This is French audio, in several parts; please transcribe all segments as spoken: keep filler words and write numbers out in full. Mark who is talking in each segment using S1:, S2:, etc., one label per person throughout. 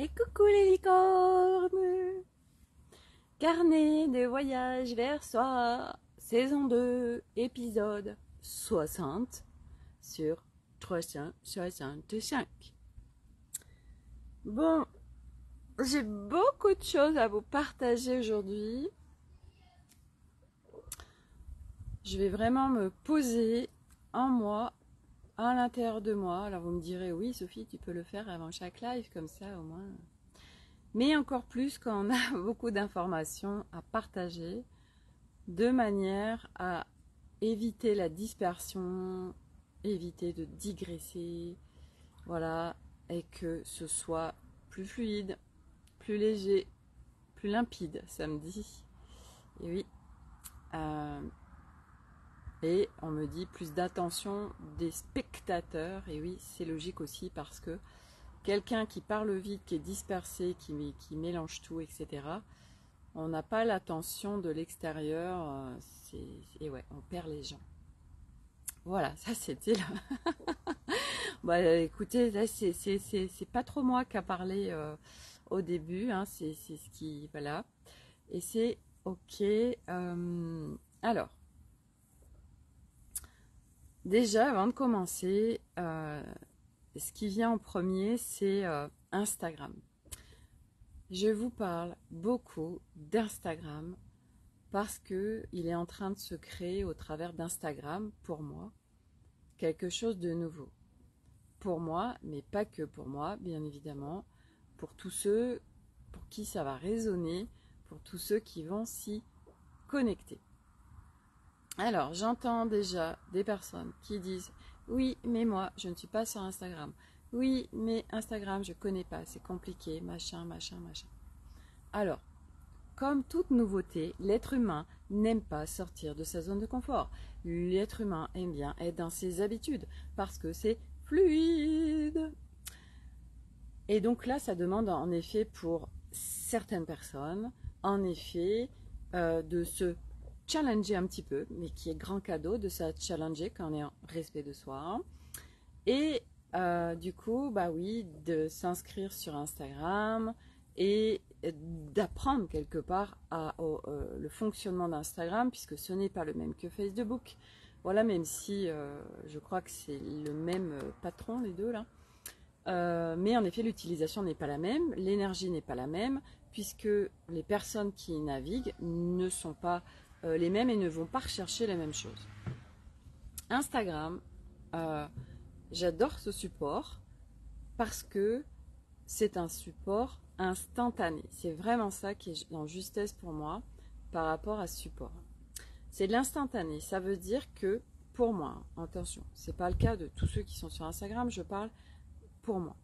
S1: Et coucou les licornes! Carnet de voyage vers soi, saison deux, épisode soixante sur trois cent soixante-cinq. Bon, j'ai beaucoup de choses à vous partager aujourd'hui. Je vais vraiment me poser en moi, à l'intérieur de moi. Alors vous me direz, oui Sophie, tu peux le faire avant chaque live, comme ça au moins. Mais encore plus quand on a beaucoup d'informations à partager, de manière à éviter la dispersion, éviter de digresser, voilà, et que ce soit plus fluide, plus léger, plus limpide samedi. Et oui, euh, et on me dit plus d'attention des spectateurs, et oui, c'est logique aussi parce que quelqu'un qui parle vite, qui est dispersé, qui, qui mélange tout, et cetera, on n'a pas l'attention de l'extérieur, et ouais, on perd les gens. Voilà, ça c'était là. Bah, écoutez, là, c'est, c'est, c'est, c'est pas trop moi qui a parlé euh, au début, hein, c'est, c'est ce qui. Voilà. Et c'est ok. Euh, alors, déjà, avant de commencer, euh, ce qui vient en premier, c'est euh, Instagram. Je vous parle beaucoup d'Instagram parce que il est en train de se créer au travers d'Instagram, pour moi, quelque chose de nouveau. Pour moi, mais pas que pour moi, bien évidemment, pour tous ceux pour qui ça va résonner, pour tous ceux qui vont s'y connecter. Alors, j'entends déjà des personnes qui disent « Oui, mais moi, je ne suis pas sur Instagram. Oui, mais Instagram, je ne connais pas, c'est compliqué, machin, machin, machin. » Alors, comme toute nouveauté, l'être humain n'aime pas sortir de sa zone de confort. L'être humain aime bien être dans ses habitudes parce que c'est fluide. Et donc là, ça demande en effet pour certaines personnes, en effet, euh, de se challenger un petit peu, mais qui est grand cadeau de se challenger quand on est en respect de soi. Et euh, du coup, bah oui, de s'inscrire sur Instagram et d'apprendre quelque part à, au, euh, le fonctionnement d'Instagram, puisque ce n'est pas le même que Facebook. Voilà, même si euh, je crois que c'est le même patron, les deux là. Euh, mais en effet, l'utilisation n'est pas la même, l'énergie n'est pas la même, puisque les personnes qui naviguent ne sont pas euh, les mêmes et ne vont pas rechercher les mêmes choses. Instagram, euh, j'adore ce support parce que c'est un support instantané. C'est vraiment ça qui est en justesse pour moi par rapport à ce support. C'est de l'instantané. Ça veut dire que, pour moi, attention, c'est pas le cas de tous ceux qui sont sur Instagram, je parle pour moi.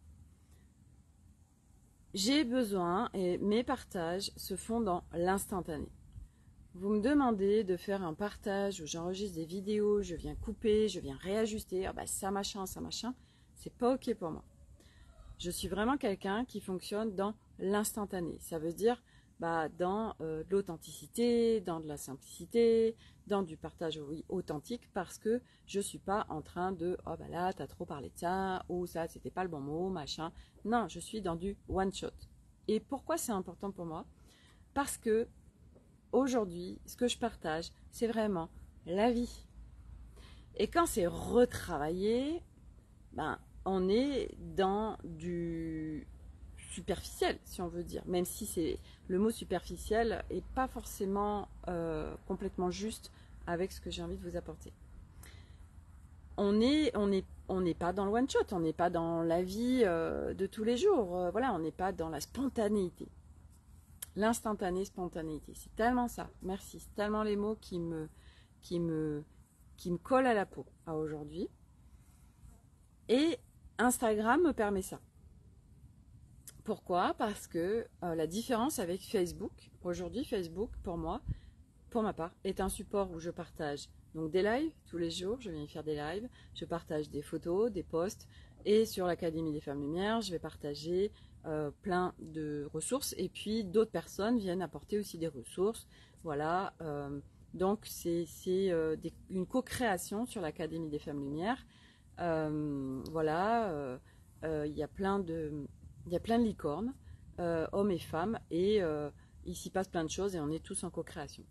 S1: J'ai besoin, et mes partages se font dans l'instantané. Vous me demandez de faire un partage où j'enregistre des vidéos, je viens couper, je viens réajuster, ah bah ça machin, ça machin, c'est pas ok pour moi. Je suis vraiment quelqu'un qui fonctionne dans l'instantané. Ça veut dire bah, dans euh, de l'authenticité, dans de la simplicité, dans du partage oui, authentique, parce que je suis pas en train de oh bah là t'as trop parlé de ça, ou ça c'était pas le bon mot, machin. Non, je suis dans du one shot. Et pourquoi c'est important pour moi? Parce que aujourd'hui, ce que je partage, c'est vraiment la vie. Et quand c'est retravaillé, ben on est dans du superficiel, si on veut dire, même si c'est le mot superficiel est pas forcément euh, complètement juste avec ce que j'ai envie de vous apporter. On est, on est, on n'est pas dans le one shot, on n'est pas dans la vie euh, de tous les jours, euh, voilà, on n'est pas dans la spontanéité, l'instantané spontanéité. C'est tellement ça. Merci, c'est tellement les mots qui me, qui me, qui me collent à la peau à aujourd'hui. Et Instagram me permet ça. Pourquoi? Parce que euh, la différence avec Facebook, aujourd'hui Facebook pour moi, pour ma part, est un support où je partage donc des lives tous les jours, je viens y faire des lives, je partage des photos, des posts, et sur l'Académie des Femmes Lumière, je vais partager euh, plein de ressources, et puis d'autres personnes viennent apporter aussi des ressources, voilà, euh, donc c'est, c'est euh, des, une co-création sur l'Académie des Femmes Lumière, euh, voilà, il euh, euh, y a plein de... Il y a plein de licornes, euh, hommes et femmes, et euh, il s'y passe plein de choses et on est tous en co-création.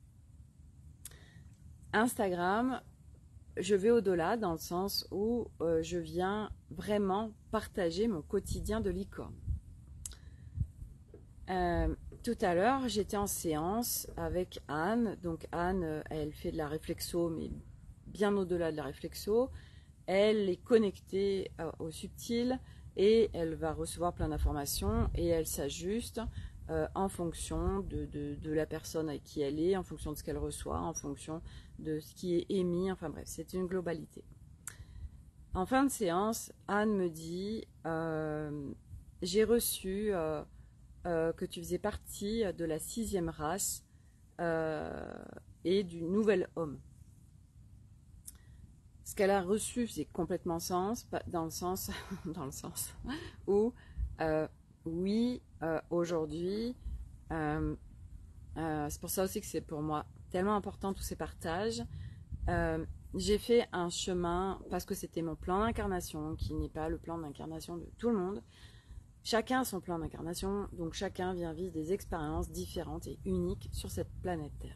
S1: Instagram, je vais au-delà dans le sens où euh, je viens vraiment partager mon quotidien de licorne. Euh, tout à l'heure, j'étais en séance avec Anne. Donc Anne, elle fait de la réflexo, mais bien au-delà de la réflexo. Elle est connectée au subtil et elle va recevoir plein d'informations et elle s'ajuste euh, en fonction de, de, de la personne avec qui elle est, en fonction de ce qu'elle reçoit, en fonction de ce qui est émis. Enfin bref, c'est une globalité. En fin de séance, Anne me dit euh, « J'ai reçu euh, euh, que tu faisais partie de la sixième race euh, et du nouvel homme. » Ce qu'elle a reçu, c'est complètement sens, dans le sens, dans le sens où, euh, oui, euh, aujourd'hui, euh, euh, c'est pour ça aussi que c'est pour moi tellement important tous ces partages. Euh, j'ai fait un chemin, parce que c'était mon plan d'incarnation, qui n'est pas le plan d'incarnation de tout le monde. Chacun a son plan d'incarnation, donc chacun vient vivre des expériences différentes et uniques sur cette planète Terre.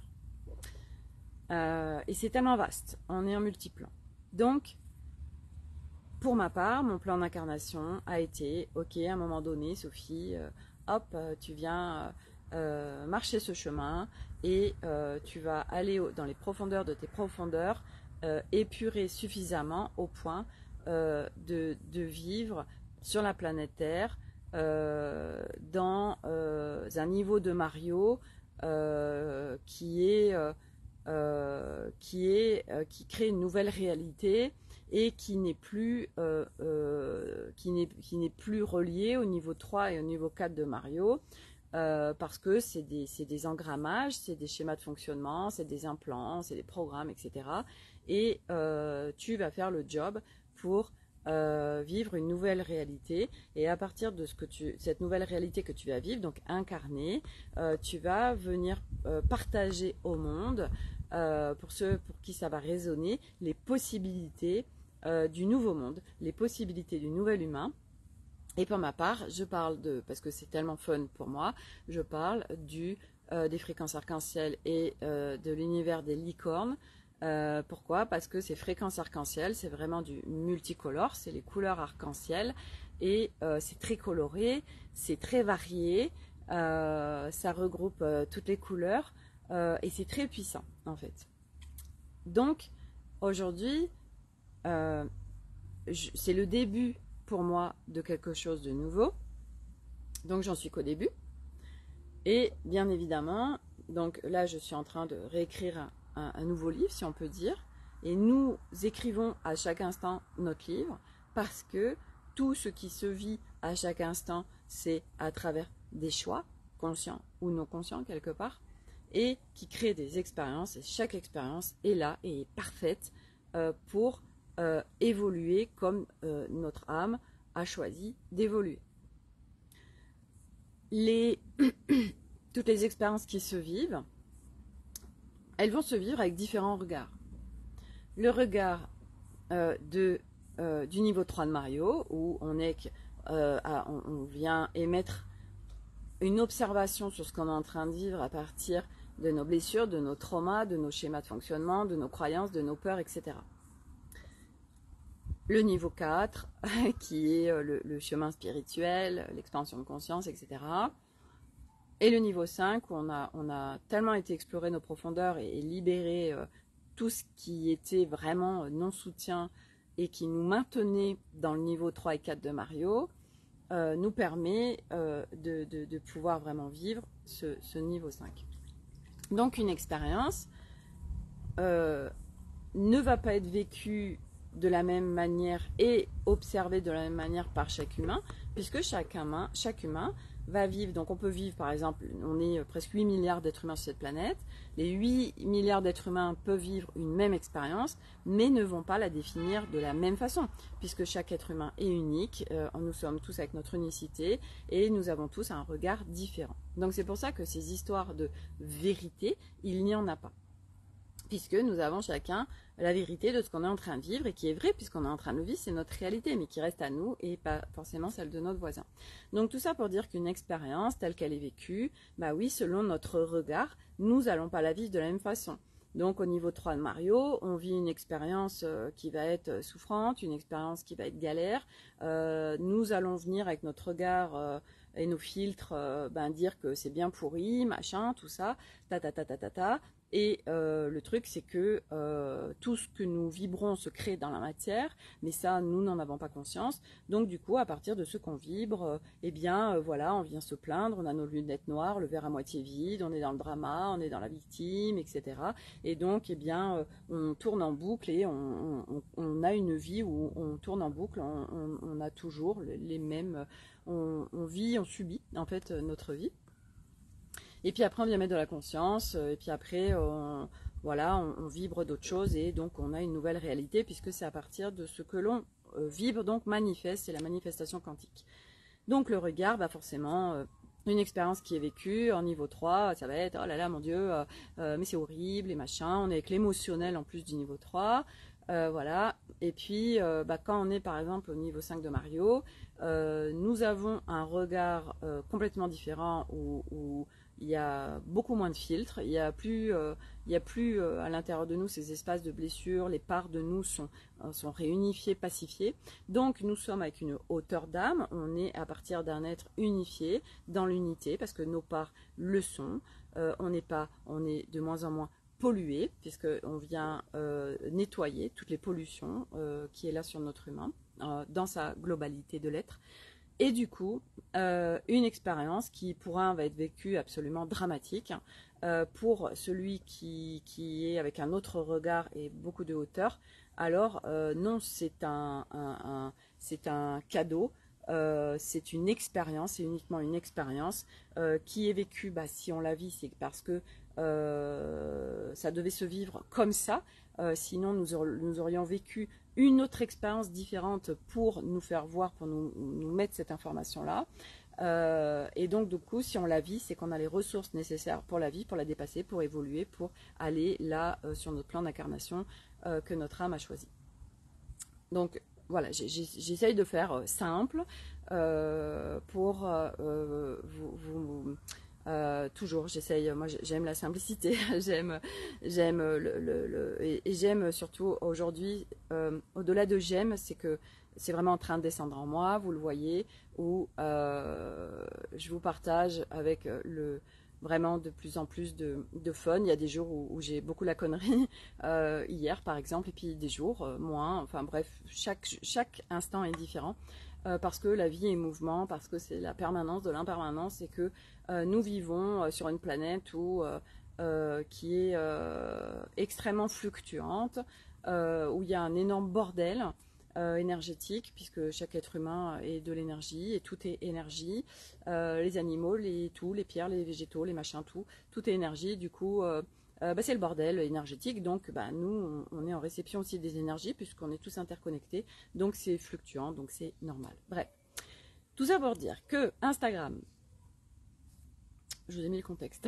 S1: Euh, et c'est tellement vaste, on est en multiplan. Donc, pour ma part, mon plan d'incarnation a été, ok, à un moment donné, Sophie, euh, hop, euh, tu viens euh, marcher ce chemin et euh, tu vas aller au, dans les profondeurs de tes profondeurs, euh, épurer suffisamment au point euh, de, de vivre sur la planète Terre euh, dans euh, un niveau de Mario euh, qui est... Euh, Euh, qui, est, euh, qui crée une nouvelle réalité et qui n'est plus, euh, euh, qui n'est, qui n'est plus relié au niveau trois et au niveau quatre de Mario euh, parce que c'est des, c'est des engrammages, c'est des schémas de fonctionnement, c'est des implants, c'est des programmes, et cetera. Et euh, tu vas faire le job pour Euh, vivre une nouvelle réalité et à partir de ce que tu, cette nouvelle réalité que tu vas vivre, donc incarner, euh, tu vas venir euh, partager au monde, euh, pour ceux pour qui ça va résonner, les possibilités euh, du nouveau monde, les possibilités du nouvel humain. Et pour ma part, je parle de, parce que c'est tellement fun pour moi, je parle du, euh, des fréquences arc-en-ciel et euh, de l'univers des licornes. Euh, pourquoi? Parce que ces fréquences arc-en-ciel, c'est vraiment du multicolore, c'est les couleurs arc-en-ciel et euh, c'est très coloré, c'est très varié, euh, ça regroupe euh, toutes les couleurs euh, et c'est très puissant en fait. Donc aujourd'hui, euh, c'est le début pour moi de quelque chose de nouveau, donc j'en suis qu'au début et bien évidemment, donc là je suis en train de réécrire un Un, un nouveau livre, si on peut dire, et nous écrivons à chaque instant notre livre, parce que tout ce qui se vit à chaque instant, c'est à travers des choix, conscients ou non conscients quelque part, et qui créent des expériences, et chaque expérience est là et est parfaite euh, pour euh, évoluer comme euh, notre âme a choisi d'évoluer. Les toutes les expériences qui se vivent, elles vont se vivre avec différents regards. Le regard euh, de, euh, du niveau trois de Mario, où on, est, euh, à, on, on vient émettre une observation sur ce qu'on est en train de vivre à partir de nos blessures, de nos traumas, de nos schémas de fonctionnement, de nos croyances, de nos peurs, et cetera. Le niveau quatre, qui est le, le chemin spirituel, l'expansion de conscience, et cetera. Et le niveau cinq, où on a, on a tellement été explorer nos profondeurs et, et libérer euh, tout ce qui était vraiment non-soutien et qui nous maintenait dans le niveau trois et quatre de Mario, euh, nous permet euh, de, de, de pouvoir vraiment vivre ce, ce niveau cinq. Donc une expérience euh, ne va pas être vécue de la même manière et observée de la même manière par chaque humain, puisque chaque humain, chaque humain va vivre, donc on peut vivre par exemple, on est presque huit milliards d'êtres humains sur cette planète, les huit milliards d'êtres humains peuvent vivre une même expérience, mais ne vont pas la définir de la même façon, puisque chaque être humain est unique, euh, nous sommes tous avec notre unicité, et nous avons tous un regard différent. Donc c'est pour ça que ces histoires de vérité, il n'y en a pas. puisque nous avons chacun la vérité de ce qu'on est en train de vivre et qui est vrai puisqu'on est en train de le vivre, c'est notre réalité, mais qui reste à nous et pas forcément celle de notre voisin. Donc tout ça pour dire qu'une expérience telle qu'elle est vécue, bah oui, selon notre regard, nous n'allons pas la vivre de la même façon. Donc au niveau trois de Mario, on vit une expérience euh, qui va être souffrante, une expérience qui va être galère. Euh, nous allons venir avec notre regard euh, et nos filtres euh, ben, dire que c'est bien pourri, machin, tout ça, ta ta ta ta ta ta. Et euh, le truc, c'est que euh, tout ce que nous vibrons se crée dans la matière, mais ça, nous n'en avons pas conscience. Donc, du coup, à partir de ce qu'on vibre, euh, eh bien, euh, voilà, on vient se plaindre, on a nos lunettes noires, le verre à moitié vide, on est dans le drama, on est dans la victime, et cetera. Et donc, eh bien, euh, on tourne en boucle et on, on, on a une vie où on tourne en boucle, on, on, on a toujours les mêmes, on, on vit, on subit en fait notre vie. Et puis après, on vient mettre de la conscience, et puis après, on, voilà, on, on vibre d'autres choses, et donc on a une nouvelle réalité, puisque c'est à partir de ce que l'on euh, vibre, donc manifeste, c'est la manifestation quantique. Donc le regard, bah forcément, euh, une expérience qui est vécue en niveau trois, ça va être, oh là là, mon Dieu, euh, euh, mais c'est horrible, et machin, on est avec l'émotionnel en plus du niveau trois, euh, voilà. Et puis, euh, bah, quand on est par exemple au niveau cinq de Mario, euh, nous avons un regard euh, complètement différent où, où il y a beaucoup moins de filtres, il n'y a plus, euh, il y a plus euh, à l'intérieur de nous ces espaces de blessures, les parts de nous sont, euh, sont réunifiées, pacifiées. Donc nous sommes avec une hauteur d'âme, on est à partir d'un être unifié dans l'unité parce que nos parts le sont, euh, on n'est pas, on est de moins en moins pollué puisqu'on vient euh, nettoyer toutes les pollutions euh, qui est là sur notre humain euh, dans sa globalité de l'être. Et du coup, euh, une expérience qui pour un va être vécue absolument dramatique, euh, pour celui qui, qui est avec un autre regard et beaucoup de hauteur, alors euh, non, c'est un, un, un, c'est un cadeau, euh, c'est une expérience, c'est uniquement une expérience euh, qui est vécue, bah, si on la vit, c'est parce que euh, ça devait se vivre comme ça, euh, sinon nous, aur nous aurions vécu une autre expérience différente pour nous faire voir, pour nous, nous mettre cette information-là. Euh, et donc, du coup, si on la vit, c'est qu'on a les ressources nécessaires pour la vie, pour la dépasser, pour évoluer, pour aller là, euh, sur notre plan d'incarnation euh, que notre âme a choisi. Donc, voilà, j'essaye de faire euh, simple euh, pour euh, vous... vous Euh, toujours, j'essaye, moi j'aime la simplicité, j'aime j'aime le, le, le, et, et j'aime surtout aujourd'hui, euh, au-delà de j'aime, c'est que c'est vraiment en train de descendre en moi, vous le voyez, où euh, je vous partage avec le vraiment de plus en plus de, de fun. Il y a des jours où, où j'ai beaucoup la connerie, euh, hier par exemple, et puis des jours euh, moins, enfin bref, chaque, chaque instant est différent. Euh, parce que la vie est mouvement, parce que c'est la permanence de l'impermanence et que euh, nous vivons euh, sur une planète où, euh, euh, qui est euh, extrêmement fluctuante, euh, où il y a un énorme bordel euh, énergétique, puisque chaque être humain est de l'énergie et tout est énergie, euh, les animaux, les, tout, les pierres, les végétaux, les machins, tout, tout est énergie, du coup... Euh, Euh, bah, c'est le bordel énergétique, donc bah, nous on, on est en réception aussi des énergies puisqu'on est tous interconnectés, donc c'est fluctuant, donc c'est normal. Bref, tout ça pour dire que Instagram, je vous ai mis le contexte,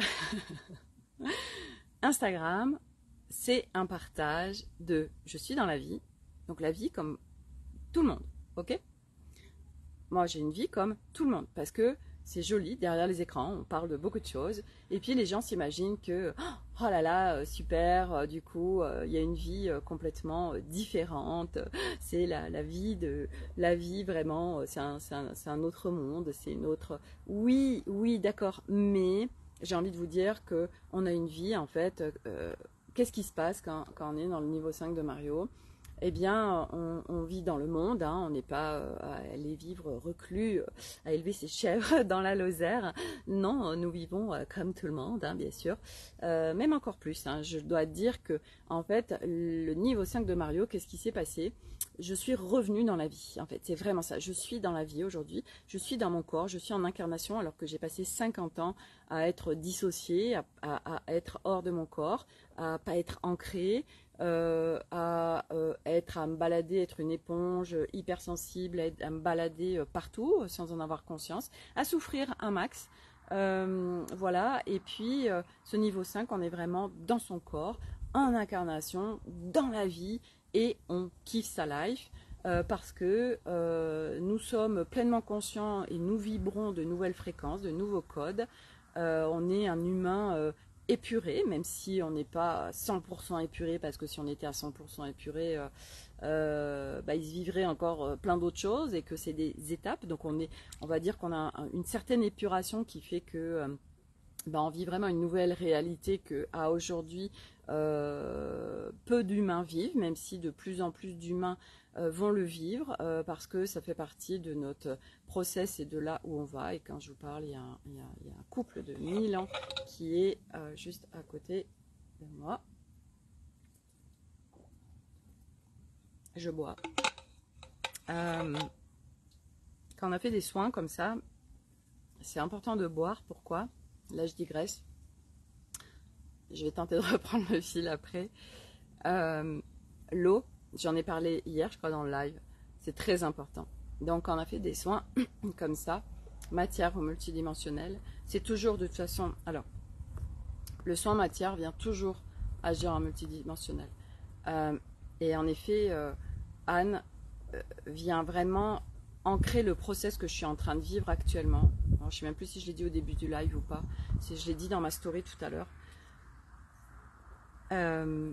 S1: Instagram c'est un partage de je suis dans la vie, donc la vie comme tout le monde, ok? Moi j'ai une vie comme tout le monde parce que c'est joli, derrière les écrans, on parle de beaucoup de choses. Et puis les gens s'imaginent que, oh là là, super, du coup, il y a une vie complètement différente. C'est la, la vie de, la vie vraiment, c'est un, c'est un, c'est un autre monde, c'est une autre... Oui, oui, d'accord, mais j'ai envie de vous dire que on a une vie, en fait, euh, qu'est-ce qui se passe quand, quand on est dans le niveau cinq de Mario ? Eh bien, on, on vit dans le monde, hein, on n'est pas euh, à aller vivre reclus, euh, à élever ses chèvres dans la Lozère. Non, nous vivons euh, comme tout le monde, hein, bien sûr. Euh, même encore plus, hein, je dois dire que, en fait, le niveau cinq de Mario, qu'est-ce qui s'est passé ? Je suis revenue dans la vie, en fait, c'est vraiment ça. Je suis dans la vie aujourd'hui, je suis dans mon corps, je suis en incarnation alors que j'ai passé cinquante ans à être dissociée, à, à, à être hors de mon corps, à pas être ancrée, Euh, à euh, être, à me balader, être une éponge hypersensible, à, à me balader euh, partout euh, sans en avoir conscience, à souffrir un max. Euh, voilà, et puis euh, ce niveau cinq, on est vraiment dans son corps, en incarnation, dans la vie, et on kiffe sa life. Euh, parce que euh, nous sommes pleinement conscients et nous vibrons de nouvelles fréquences, de nouveaux codes. Euh, on est un humain euh, épuré, même si on n'est pas cent pour cent épuré, parce que si on était à cent pour cent épuré, euh, euh, bah, il se vivrait encore euh, plein d'autres choses et que c'est des étapes. Donc on, est, on va dire qu'on a un, une certaine épuration qui fait que euh, bah, on vit vraiment une nouvelle réalité qu'à aujourd'hui euh, peu d'humains vivent, même si de plus en plus d'humains euh, vont le vivre, euh, parce que ça fait partie de notre process et de là où on va. Et quand je vous parle, il y a un, il y a, il y a un couple de mille ans qui est euh, juste à côté de moi. Je bois. Euh, quand on a fait des soins comme ça, c'est important de boire. Pourquoi? Là, je digresse. Je vais tenter de reprendre le fil après. Euh, L'eau, j'en ai parlé hier, je crois, dans le live. C'est très important. Donc, quand on a fait des soins comme ça, matière ou multidimensionnelle, c'est toujours de toute façon... Alors, le soin matière vient toujours agir en multidimensionnel. Euh, et en effet, euh, Anne euh, vient vraiment ancrer le process que je suis en train de vivre actuellement. Alors, je ne sais même plus si je l'ai dit au début du live ou pas. Si je l'ai dit dans ma story tout à l'heure. Euh,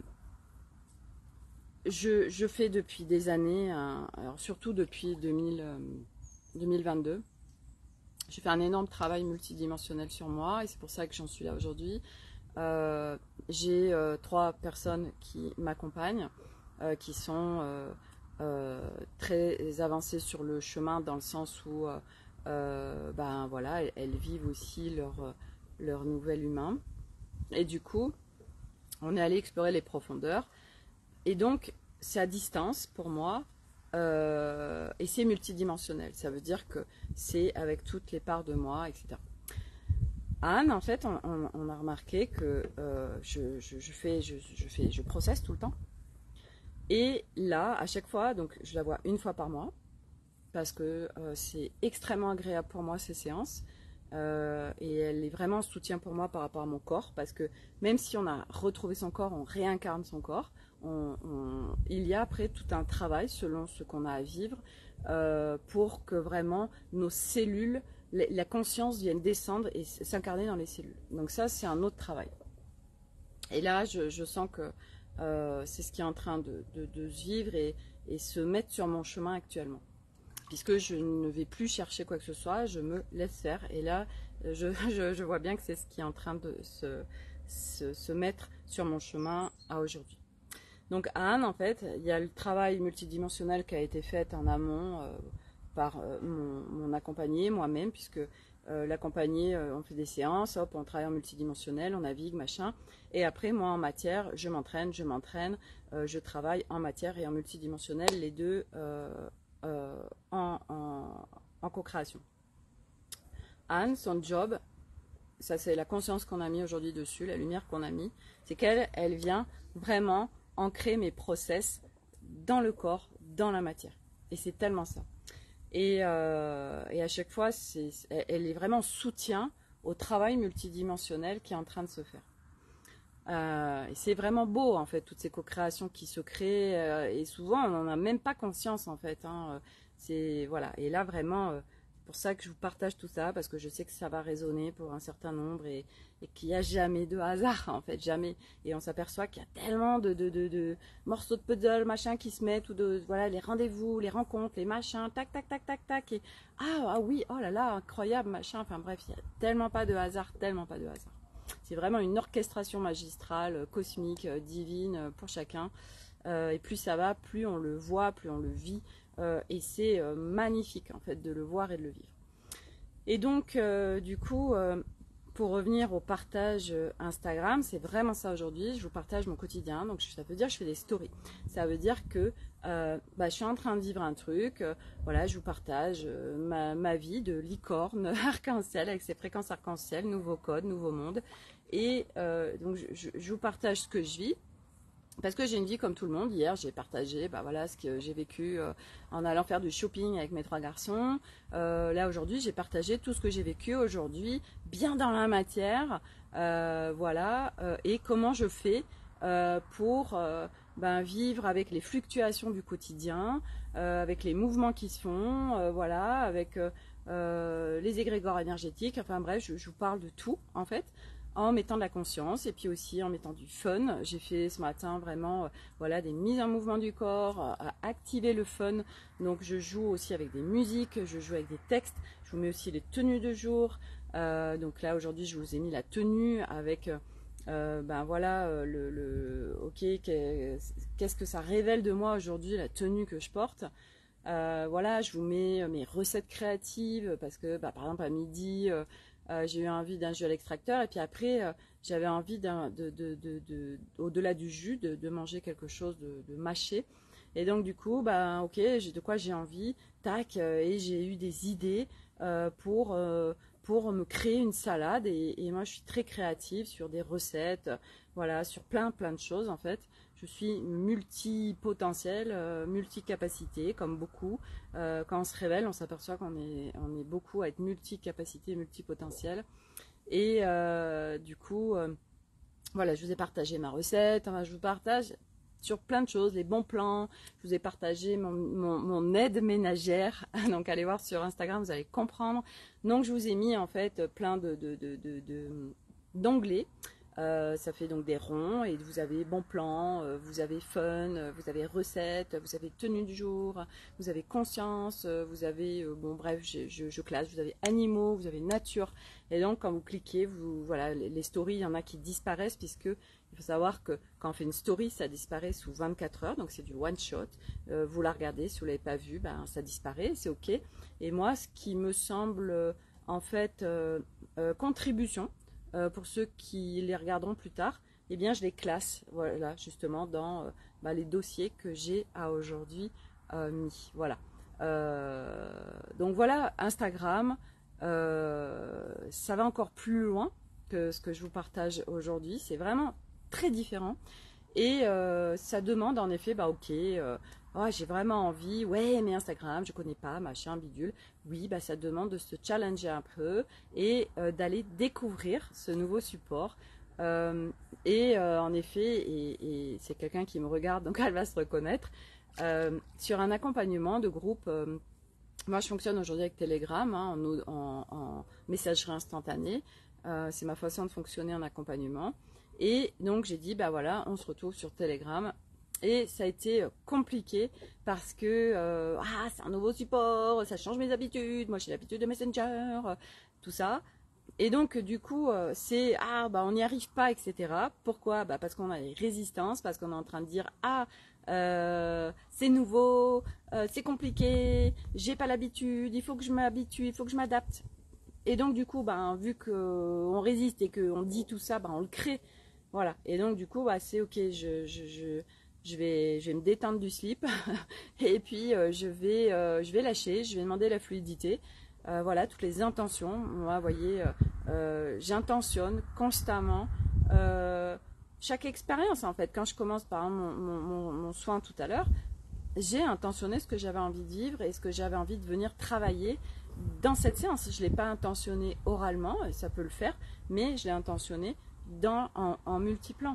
S1: je, je fais depuis des années, un, alors surtout depuis deux mille, euh, deux mille vingt-deux, j'ai fait un énorme travail multidimensionnel sur moi et c'est pour ça que j'en suis là aujourd'hui. Euh, j'ai euh, trois personnes qui m'accompagnent, euh, qui sont euh, euh, très avancées sur le chemin dans le sens où euh, euh, ben, voilà, elles, elles vivent aussi leur, leur nouvel humain. Et du coup, on est allé explorer les profondeurs. Et donc, c'est à distance pour moi euh, et c'est multidimensionnel. Ça veut dire que c'est avec toutes les parts de moi, et cetera. Anne, en fait, on, on, on a remarqué que euh, je, je, je, fais, je, je, fais, je processe tout le temps. Et là, à chaque fois, donc je la vois une fois par mois parce que euh, c'est extrêmement agréable pour moi ces séances. Euh, et elle est vraiment en soutien pour moi par rapport à mon corps parce que même si on a retrouvé son corps, on réincarne son corps, on, on, il y a après tout un travail selon ce qu'on a à vivre euh, pour que vraiment nos cellules, la conscience vienne descendre et s'incarner dans les cellules. Donc ça, c'est un autre travail. Et là, je, je sens que euh, c'est ce qui est en train de, de, de se vivre et, et se mettre sur mon chemin actuellement. Puisque je ne vais plus chercher quoi que ce soit, je me laisse faire. Et là, je, je, je vois bien que c'est ce qui est en train de se, se, se mettre sur mon chemin à aujourd'hui. Donc à Anne, en fait, il y a le travail multidimensionnel qui a été fait en amont euh, par euh, mon, mon accompagné, moi-même, puisque euh, l'accompagné, euh, on fait des séances, hop, on travaille en multidimensionnel, on navigue, machin. Et après, moi, en matière, je m'entraîne, je m'entraîne, euh, je travaille en matière et en multidimensionnel, les deux euh, euh, en, en, en co-création. Anne, son job, ça c'est la conscience qu'on a mis aujourd'hui dessus, la lumière qu'on a mis, c'est qu'elle, elle vient vraiment ancrer mes process dans le corps, dans la matière. Et c'est tellement ça. Et, euh, et à chaque fois, c'est, elle est vraiment soutien au travail multidimensionnel qui est en train de se faire. Euh, et c'est vraiment beau en fait, toutes ces co-créations qui se créent euh, et souvent on n'en a même pas conscience en fait. Hein, c'est, voilà. Et là vraiment, euh, c'est pour ça que je vous partage tout ça parce que je sais que ça va résonner pour un certain nombre et, et qu'il n'y a jamais de hasard en fait, jamais. Et on s'aperçoit qu'il y a tellement de, de, de, de morceaux de puzzle, machin qui se mettent ou de voilà les rendez-vous, les rencontres, les machins, tac tac tac tac tac et ah, ah oui, oh là là, incroyable machin. Enfin bref, il n'y a tellement pas de hasard, tellement pas de hasard. C'est vraiment une orchestration magistrale, cosmique, divine pour chacun. Euh, et plus ça va, plus on le voit, plus on le vit. Euh, et c'est euh, magnifique en fait de le voir et de le vivre. Et donc euh, du coup, euh, pour revenir au partage Instagram, c'est vraiment ça aujourd'hui. Je vous partage mon quotidien. Donc ça veut dire que je fais des stories. Ça veut dire que euh, bah, je suis en train de vivre un truc. Euh, voilà, je vous partage euh, ma, ma vie de licorne arc-en-ciel avec ses fréquences arc-en-ciel, nouveau code, nouveau monde. Et euh, donc je, je vous partage ce que je vis. Parce que j'ai une vie comme tout le monde. Hier, j'ai partagé bah voilà, ce que j'ai vécu euh, en allant faire du shopping avec mes trois garçons. Euh, là, aujourd'hui, j'ai partagé tout ce que j'ai vécu aujourd'hui, bien dans la matière. Euh, voilà. Euh, et comment je fais euh, pour euh, ben, vivre avec les fluctuations du quotidien, euh, avec les mouvements qui se font, euh, voilà, avec euh, euh, les égrégores énergétiques, enfin bref, je, je vous parle de tout en fait, en mettant de la conscience et puis aussi en mettant du fun. J'ai fait ce matin vraiment euh, voilà, des mises en mouvement du corps, euh, à activer le fun. Donc je joue aussi avec des musiques, je joue avec des textes, je vous mets aussi les tenues de jour. Euh, donc là aujourd'hui je vous ai mis la tenue avec euh, ben voilà euh, le, le ok qu'est-ce que ça révèle de moi aujourd'hui, la tenue que je porte. Euh, voilà, je vous mets mes recettes créatives parce que bah, par exemple à midi euh, euh, j'ai eu envie d'un jus à l'extracteur et puis après euh, j'avais envie d'un, de, de, de, de, au-delà du jus de, de manger quelque chose de, de mâché. Et donc du coup, bah ok, j'ai de quoi j'ai envie, tac, euh, et j'ai eu des idées euh, pour euh, pour me créer une salade. Et, et moi, je suis très créative sur des recettes, euh, voilà, sur plein plein de choses en fait. Je suis multipotentielle, euh, multicapacité, comme beaucoup. Euh, quand on se révèle, on s'aperçoit qu'on est on est beaucoup à être multicapacité, multipotentiel. Et euh, du coup, euh, voilà, je vous ai partagé ma recette. Enfin, je vous partage sur plein de choses, les bons plans. Je vous ai partagé mon, mon, mon aide ménagère. Donc, allez voir sur Instagram, vous allez comprendre. Donc, je vous ai mis en fait plein de, de, de, de, de d'onglets. Euh, ça fait donc des ronds et vous avez bon plan, euh, vous avez fun, euh, vous avez recettes, vous avez tenue du jour, vous avez conscience, euh, vous avez, euh, bon bref, je, je, je classe, vous avez animaux, vous avez nature. Et donc quand vous cliquez, vous, voilà, les, les stories, il y en a qui disparaissent puisque il faut savoir que quand on fait une story, ça disparaît sous vingt-quatre heures, donc c'est du one shot. Euh, vous la regardez, si vous ne l'avez pas vu, ben, ça disparaît, c'est ok. Et moi, ce qui me semble euh, en fait euh, euh, contribution, Euh, pour ceux qui les regarderont plus tard, eh bien je les classe, voilà, justement dans euh, bah, les dossiers que j'ai à aujourd'hui euh, mis. Voilà. Euh, donc voilà, Instagram, euh, ça va encore plus loin que ce que je vous partage aujourd'hui. C'est vraiment très différent. Et euh, ça demande en effet, bah ok, euh, oh, j'ai vraiment envie, ouais, mais Instagram, je connais pas, machin, bidule. Oui, bah ça demande de se challenger un peu et euh, d'aller découvrir ce nouveau support. Euh, et euh, en effet, et, et c'est quelqu'un qui me regarde, donc elle va se reconnaître, euh, sur un accompagnement de groupe. Euh, moi, je fonctionne aujourd'hui avec Telegram, hein, en, en, en messagerie instantanée. Euh, c'est ma façon de fonctionner en accompagnement. Et donc j'ai dit, bah voilà, on se retrouve sur Telegram. Et ça a été compliqué parce que euh, ah, c'est un nouveau support, ça change mes habitudes, moi j'ai l'habitude de Messenger, euh, tout ça. Et donc du coup, euh, c'est ah bah on n'y arrive pas, et cetera. Pourquoi? Bah parce qu'on a des résistances, parce qu'on est en train de dire ah euh, c'est nouveau, euh, c'est compliqué, j'ai pas l'habitude, il faut que je m'habitue, il faut que je m'adapte. Et donc du coup, bah, vu qu'on résiste et qu'on dit tout ça, bah, on le crée. Voilà. Et donc du coup, bah, c'est ok, je, je, je, je, vais, je vais me détendre du slip et puis euh, je, vais, euh, je vais lâcher, je vais demander la fluidité. Euh, voilà, toutes les intentions. Moi, vous voyez, euh, euh, j'intentionne constamment euh, chaque expérience en fait. Quand je commence par exemple mon, mon, mon, mon soin tout à l'heure, j'ai intentionné ce que j'avais envie de vivre et ce que j'avais envie de venir travailler dans cette séance. Je ne l'ai pas intentionné oralement, ça peut le faire, mais je l'ai intentionné dans, en, en multiplan.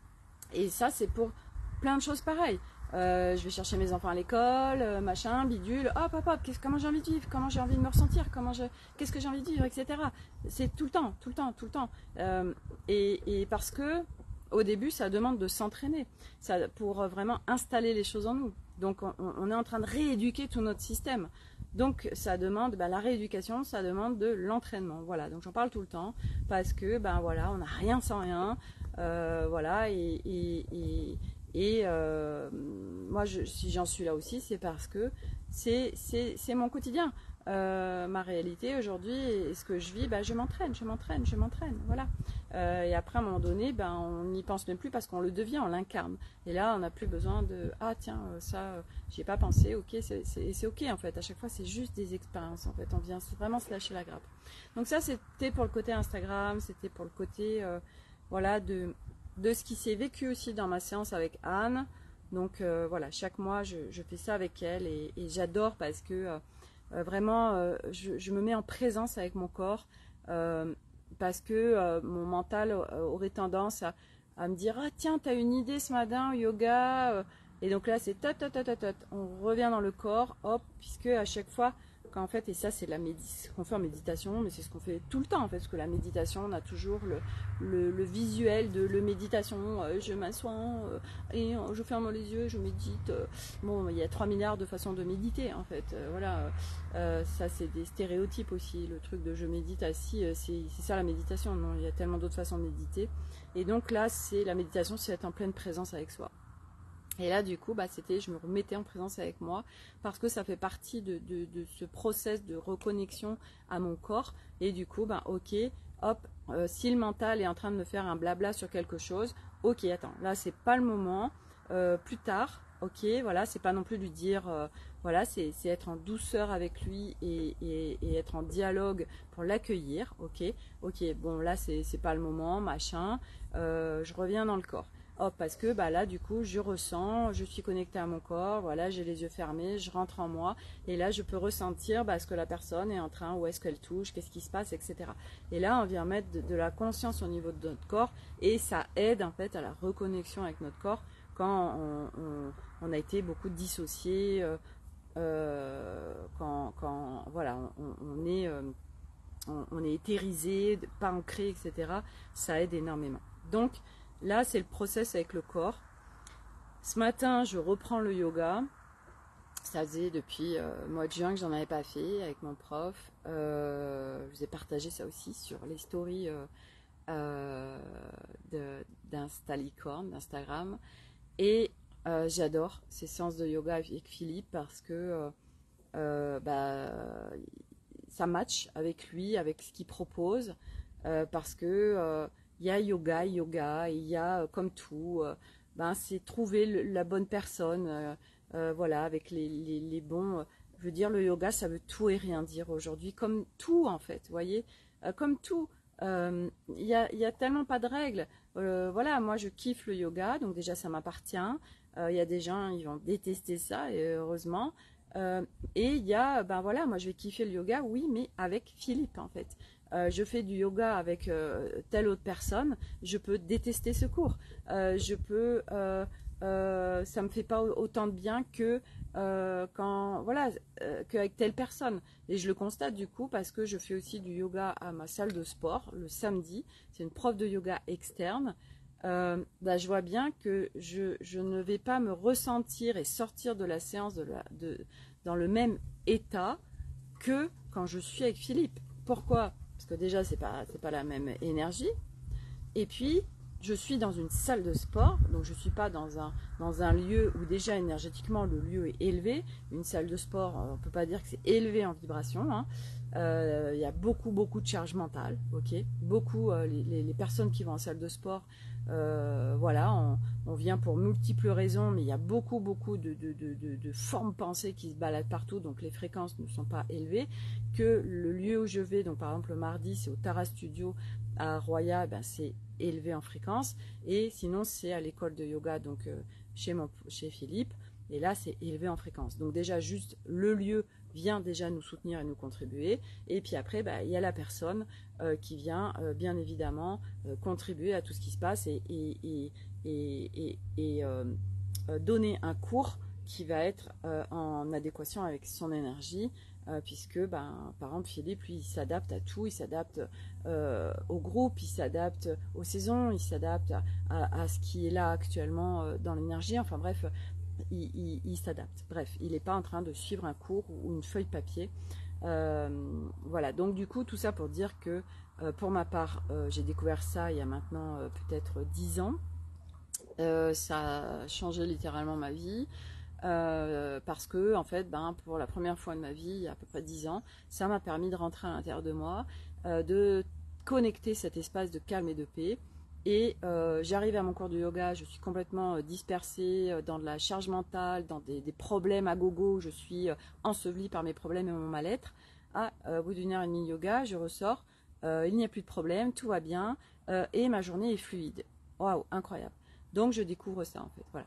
S1: Et ça, c'est pour plein de choses pareilles. Euh, je vais chercher mes enfants à l'école, euh, machin, bidule, hop, hop, hop, comment j'ai envie de vivre, comment j'ai envie de me ressentir, comment je, qu'est-ce que j'ai envie de vivre, et cetera. C'est tout le temps, tout le temps, tout le temps. Euh, et, et parce que, au début, ça demande de s'entraîner, ça, pour vraiment installer les choses en nous. Donc, on, on est en train de rééduquer tout notre système. Donc, ça demande, bah, la rééducation, ça demande de l'entraînement. Voilà, donc j'en parle tout le temps, parce que, ben voilà, on n'a rien sans rien. Euh, voilà, et, et, et, et euh, moi, je, si j'en suis là aussi, c'est parce que c'est mon quotidien. Euh, ma réalité aujourd'hui, et ce que je vis, bah, je m'entraîne, je m'entraîne, je m'entraîne, voilà. Euh, et après, à un moment donné, ben, on n'y pense même plus parce qu'on le devient, on l'incarne. Et là, on n'a plus besoin de « Ah tiens, ça, euh, j'y ai pas pensé, ok, c'est ok en fait. » À chaque fois, c'est juste des expériences en fait. On vient vraiment se lâcher la grappe. Donc ça, c'était pour le côté Instagram, c'était pour le côté... Euh, voilà, de, de ce qui s'est vécu aussi dans ma séance avec Anne. Donc euh, voilà, chaque mois, je, je fais ça avec elle et, et j'adore parce que euh, vraiment, euh, je, je me mets en présence avec mon corps euh, parce que euh, mon mental euh, aurait tendance à, à me dire, ah tiens, t'as une idée ce matin, yoga, euh, et donc là, c'est tot, tot, tot, tot, tot. On revient dans le corps, hop, puisque à chaque fois, quand en fait, et ça, c'est la méditation, ce qu'on fait en méditation, mais c'est ce qu'on fait tout le temps, en fait, parce que la méditation, on a toujours le, le, le visuel de le méditation, euh, je m'assois, euh, et euh, je ferme les yeux, je médite. Euh, bon, il y a trois milliards de façons de méditer, en fait, euh, voilà, euh, ça, c'est des stéréotypes aussi, le truc de je médite assis, euh, c'est ça la méditation, non, il y a tellement d'autres façons de méditer, et donc là, c'est la méditation, c'est être en pleine présence avec soi. Et là, du coup, bah, c'était, je me remettais en présence avec moi parce que ça fait partie de, de, de ce process de reconnexion à mon corps. Et du coup, bah, ok, hop, euh, si le mental est en train de me faire un blabla sur quelque chose, ok, attends, là, c'est pas le moment, euh, plus tard, ok, voilà, c'est pas non plus lui dire, euh, voilà, c'est être en douceur avec lui et, et, et être en dialogue pour l'accueillir, ok, ok, bon, là, c'est pas le moment, machin, euh, je reviens dans le corps. Hop, parce que bah, là, du coup, je ressens, je suis connectée à mon corps, voilà, j'ai les yeux fermés, je rentre en moi, et là, je peux ressentir bah, ce que la personne est en train, où est-ce qu'elle touche, qu'est-ce qui se passe, et cetera. Et là, on vient mettre de, de la conscience au niveau de notre corps, et ça aide en fait à la reconnexion avec notre corps quand on, on, on a été beaucoup dissocié, euh, euh, quand, quand voilà, on, on est, euh, on, on est éthérisé, pas ancré, et cetera. Ça aide énormément. Donc, là, c'est le process avec le corps. Ce matin, je reprends le yoga. Ça faisait depuis euh, le mois de juin que j'en avais pas fait avec mon prof. Euh, je vous ai partagé ça aussi sur les stories euh, euh, d'Instalicorn, d'Instagram. Et euh, j'adore ces séances de yoga avec Philippe parce que euh, euh, bah, ça match avec lui, avec ce qu'il propose. Euh, parce que euh, il y a yoga, yoga, il y a, euh, comme tout, euh, ben, c'est trouver le, la bonne personne, euh, euh, voilà, avec les, les, les bons... Euh, je veux dire, le yoga, ça veut tout et rien dire aujourd'hui, comme tout, en fait, vous voyez, euh, comme tout. Il euh, y, a, y a tellement pas de règles. Euh, voilà, moi, je kiffe le yoga, donc déjà, ça m'appartient. Il euh, y a des gens, ils vont détester ça, et heureusement. Euh, et il y a, ben voilà, moi, je vais kiffer le yoga, oui, mais avec Philippe, en fait. Euh, je fais du yoga avec euh, telle autre personne, je peux détester ce cours. Euh, je peux, euh, euh, ça me fait pas autant de bien que euh, quand, voilà, euh, qu'avec telle personne. Et je le constate du coup parce que je fais aussi du yoga à ma salle de sport le samedi. C'est une prof de yoga externe. Euh, bah, je vois bien que je, je ne vais pas me ressentir et sortir de la séance de la, de, dans le même état que quand je suis avec Philippe. Pourquoi ? Parce que déjà, c'est pas, c'est pas la même énergie. Et puis, je suis dans une salle de sport, donc je ne suis pas dans un, dans un lieu où déjà énergétiquement le lieu est élevé. Une salle de sport, on ne peut pas dire que c'est élevé en vibration. Hein. Euh, il y a beaucoup, beaucoup de charge mentale. Okay, beaucoup, euh, les, les, les personnes qui vont en salle de sport, euh, voilà, on, on vient pour multiples raisons, mais il y a beaucoup, beaucoup de, de, de, de, de formes pensées qui se baladent partout, donc les fréquences ne sont pas élevées. Que le lieu où je vais, donc par exemple le mardi, c'est au Tara Studio à Roya, ben c'est élevé en fréquence, et sinon c'est à l'école de yoga, donc euh, chez, mon, chez Philippe, et là c'est élevé en fréquence. Donc déjà juste le lieu vient déjà nous soutenir et nous contribuer, et puis après bah, il y a la personne euh, qui vient euh, bien évidemment euh, contribuer à tout ce qui se passe et, et, et, et, et, et euh, euh, donner un cours qui va être euh, en adéquation avec son énergie, euh, puisque ben, par exemple Philippe lui il s'adapte à tout, il s'adapte euh, au groupe, il s'adapte aux saisons, il s'adapte à, à, à ce qui est là actuellement euh, dans l'énergie, enfin bref, il, il, il s'adapte. Bref, il n'est pas en train de suivre un cours ou une feuille papier. Euh, voilà, donc du coup, tout ça pour dire que euh, pour ma part, euh, j'ai découvert ça il y a maintenant euh, peut-être dix ans. Euh, ça a changé littéralement ma vie. Euh, parce que en fait, ben, pour la première fois de ma vie, il y a à peu près dix ans, ça m'a permis de rentrer à l'intérieur de moi, euh, de connecter cet espace de calme et de paix. Et euh, j'arrive à mon cours de yoga, je suis complètement euh, dispersée euh, dans de la charge mentale, dans des, des problèmes à gogo, je suis euh, ensevelie par mes problèmes et mon mal-être. Ah, euh, au bout d'une heure et demie de yoga, je ressors, euh, il n'y a plus de problème, tout va bien, euh, et ma journée est fluide. Waouh, incroyable. Donc je découvre ça en fait, voilà.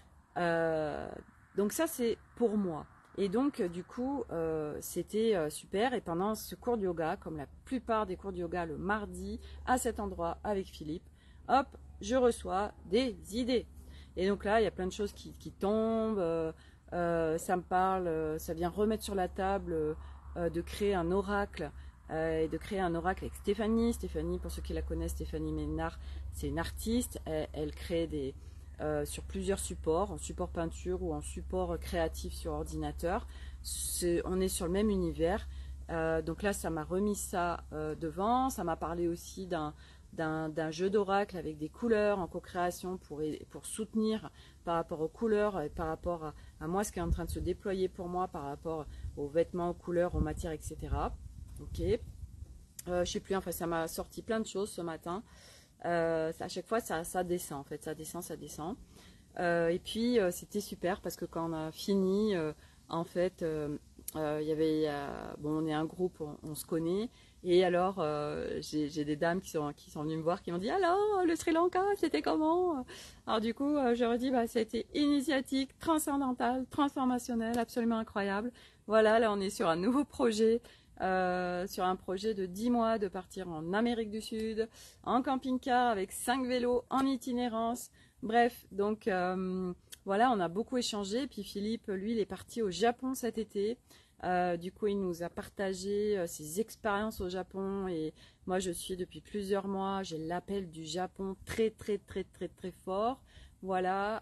S1: Euh, donc ça c'est pour moi. Et donc du coup euh, c'était euh, super, et pendant ce cours de yoga, comme la plupart des cours de yoga le mardi à cet endroit avec Philippe, hop, je reçois des idées. Et donc là, il y a plein de choses qui, qui tombent, euh, euh, ça me parle, euh, ça vient remettre sur la table euh, de créer un oracle, euh, et de créer un oracle avec Stéphanie. Stéphanie, pour ceux qui la connaissent, Stéphanie Ménard, c'est une artiste, elle, elle crée des, euh, sur plusieurs supports, en support peinture ou en support créatif sur ordinateur. C'est, on est sur le même univers. Euh, donc là, ça m'a remis ça euh, devant. Ça m'a parlé aussi d'un, d'un, d'un jeu d'oracle avec des couleurs en co-création pour, pour soutenir par rapport aux couleurs et par rapport à, à moi, ce qui est en train de se déployer pour moi par rapport aux vêtements, aux couleurs, aux matières, et cetera. Ok. Euh, je sais plus, enfin, ça m'a sorti plein de choses ce matin. Euh, à chaque fois, ça, ça descend, en fait. Ça descend, ça descend. Euh, et puis, euh, c'était super parce que quand on a fini, euh, en fait, euh, euh, il y avait, euh, bon, on est un groupe, on, on se connaît. Et alors, euh, j'ai, j'ai des dames qui sont, qui sont venues me voir, qui m'ont dit, alors, le Sri Lanka, c'était comment? Alors du coup, euh, je leur ai dit, bah, ça a été initiatique, transcendantal, transformationnel, absolument incroyable. Voilà, là, on est sur un nouveau projet. Euh, sur un projet de dix mois de partir en Amérique du Sud, en camping-car avec cinq vélos en itinérance. Bref, donc euh, voilà, on a beaucoup échangé. Puis Philippe, lui, il est parti au Japon cet été. Euh, du coup, il nous a partagé euh, ses expériences au Japon. Et moi, je suis depuis plusieurs mois, j'ai l'appel du Japon très, très, très, très, très fort. Voilà.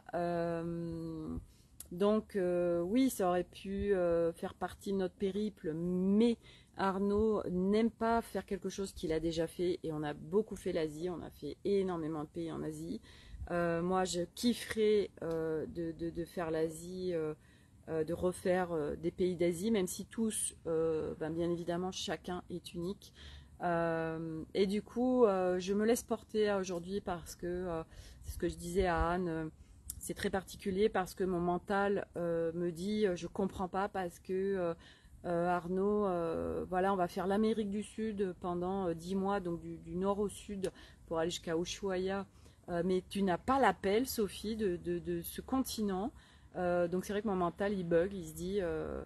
S1: Euh, donc, euh, oui, ça aurait pu euh, faire partie de notre périple, mais Arnaud n'aime pas faire quelque chose qu'il a déjà fait. Et on a beaucoup fait l'Asie, on a fait énormément de pays en Asie. Euh, moi, je kifferais euh, de, de, de faire l'Asie, euh, euh, de refaire euh, des pays d'Asie, même si tous, euh, ben, bien évidemment, chacun est unique. Euh, et du coup, euh, je me laisse porter aujourd'hui parce que, euh, c'est ce que je disais à Anne, euh, c'est très particulier parce que mon mental euh, me dit, euh, je comprends pas parce que euh, euh, Arnaud, euh, voilà, on va faire l'Amérique du Sud pendant euh, dix mois, donc du, du nord au sud pour aller jusqu'à Ushuaia. Euh, mais tu n'as pas l'appel, Sophie, de, de, de ce continent. Euh, donc c'est vrai que mon mental, il bug, il se dit, euh,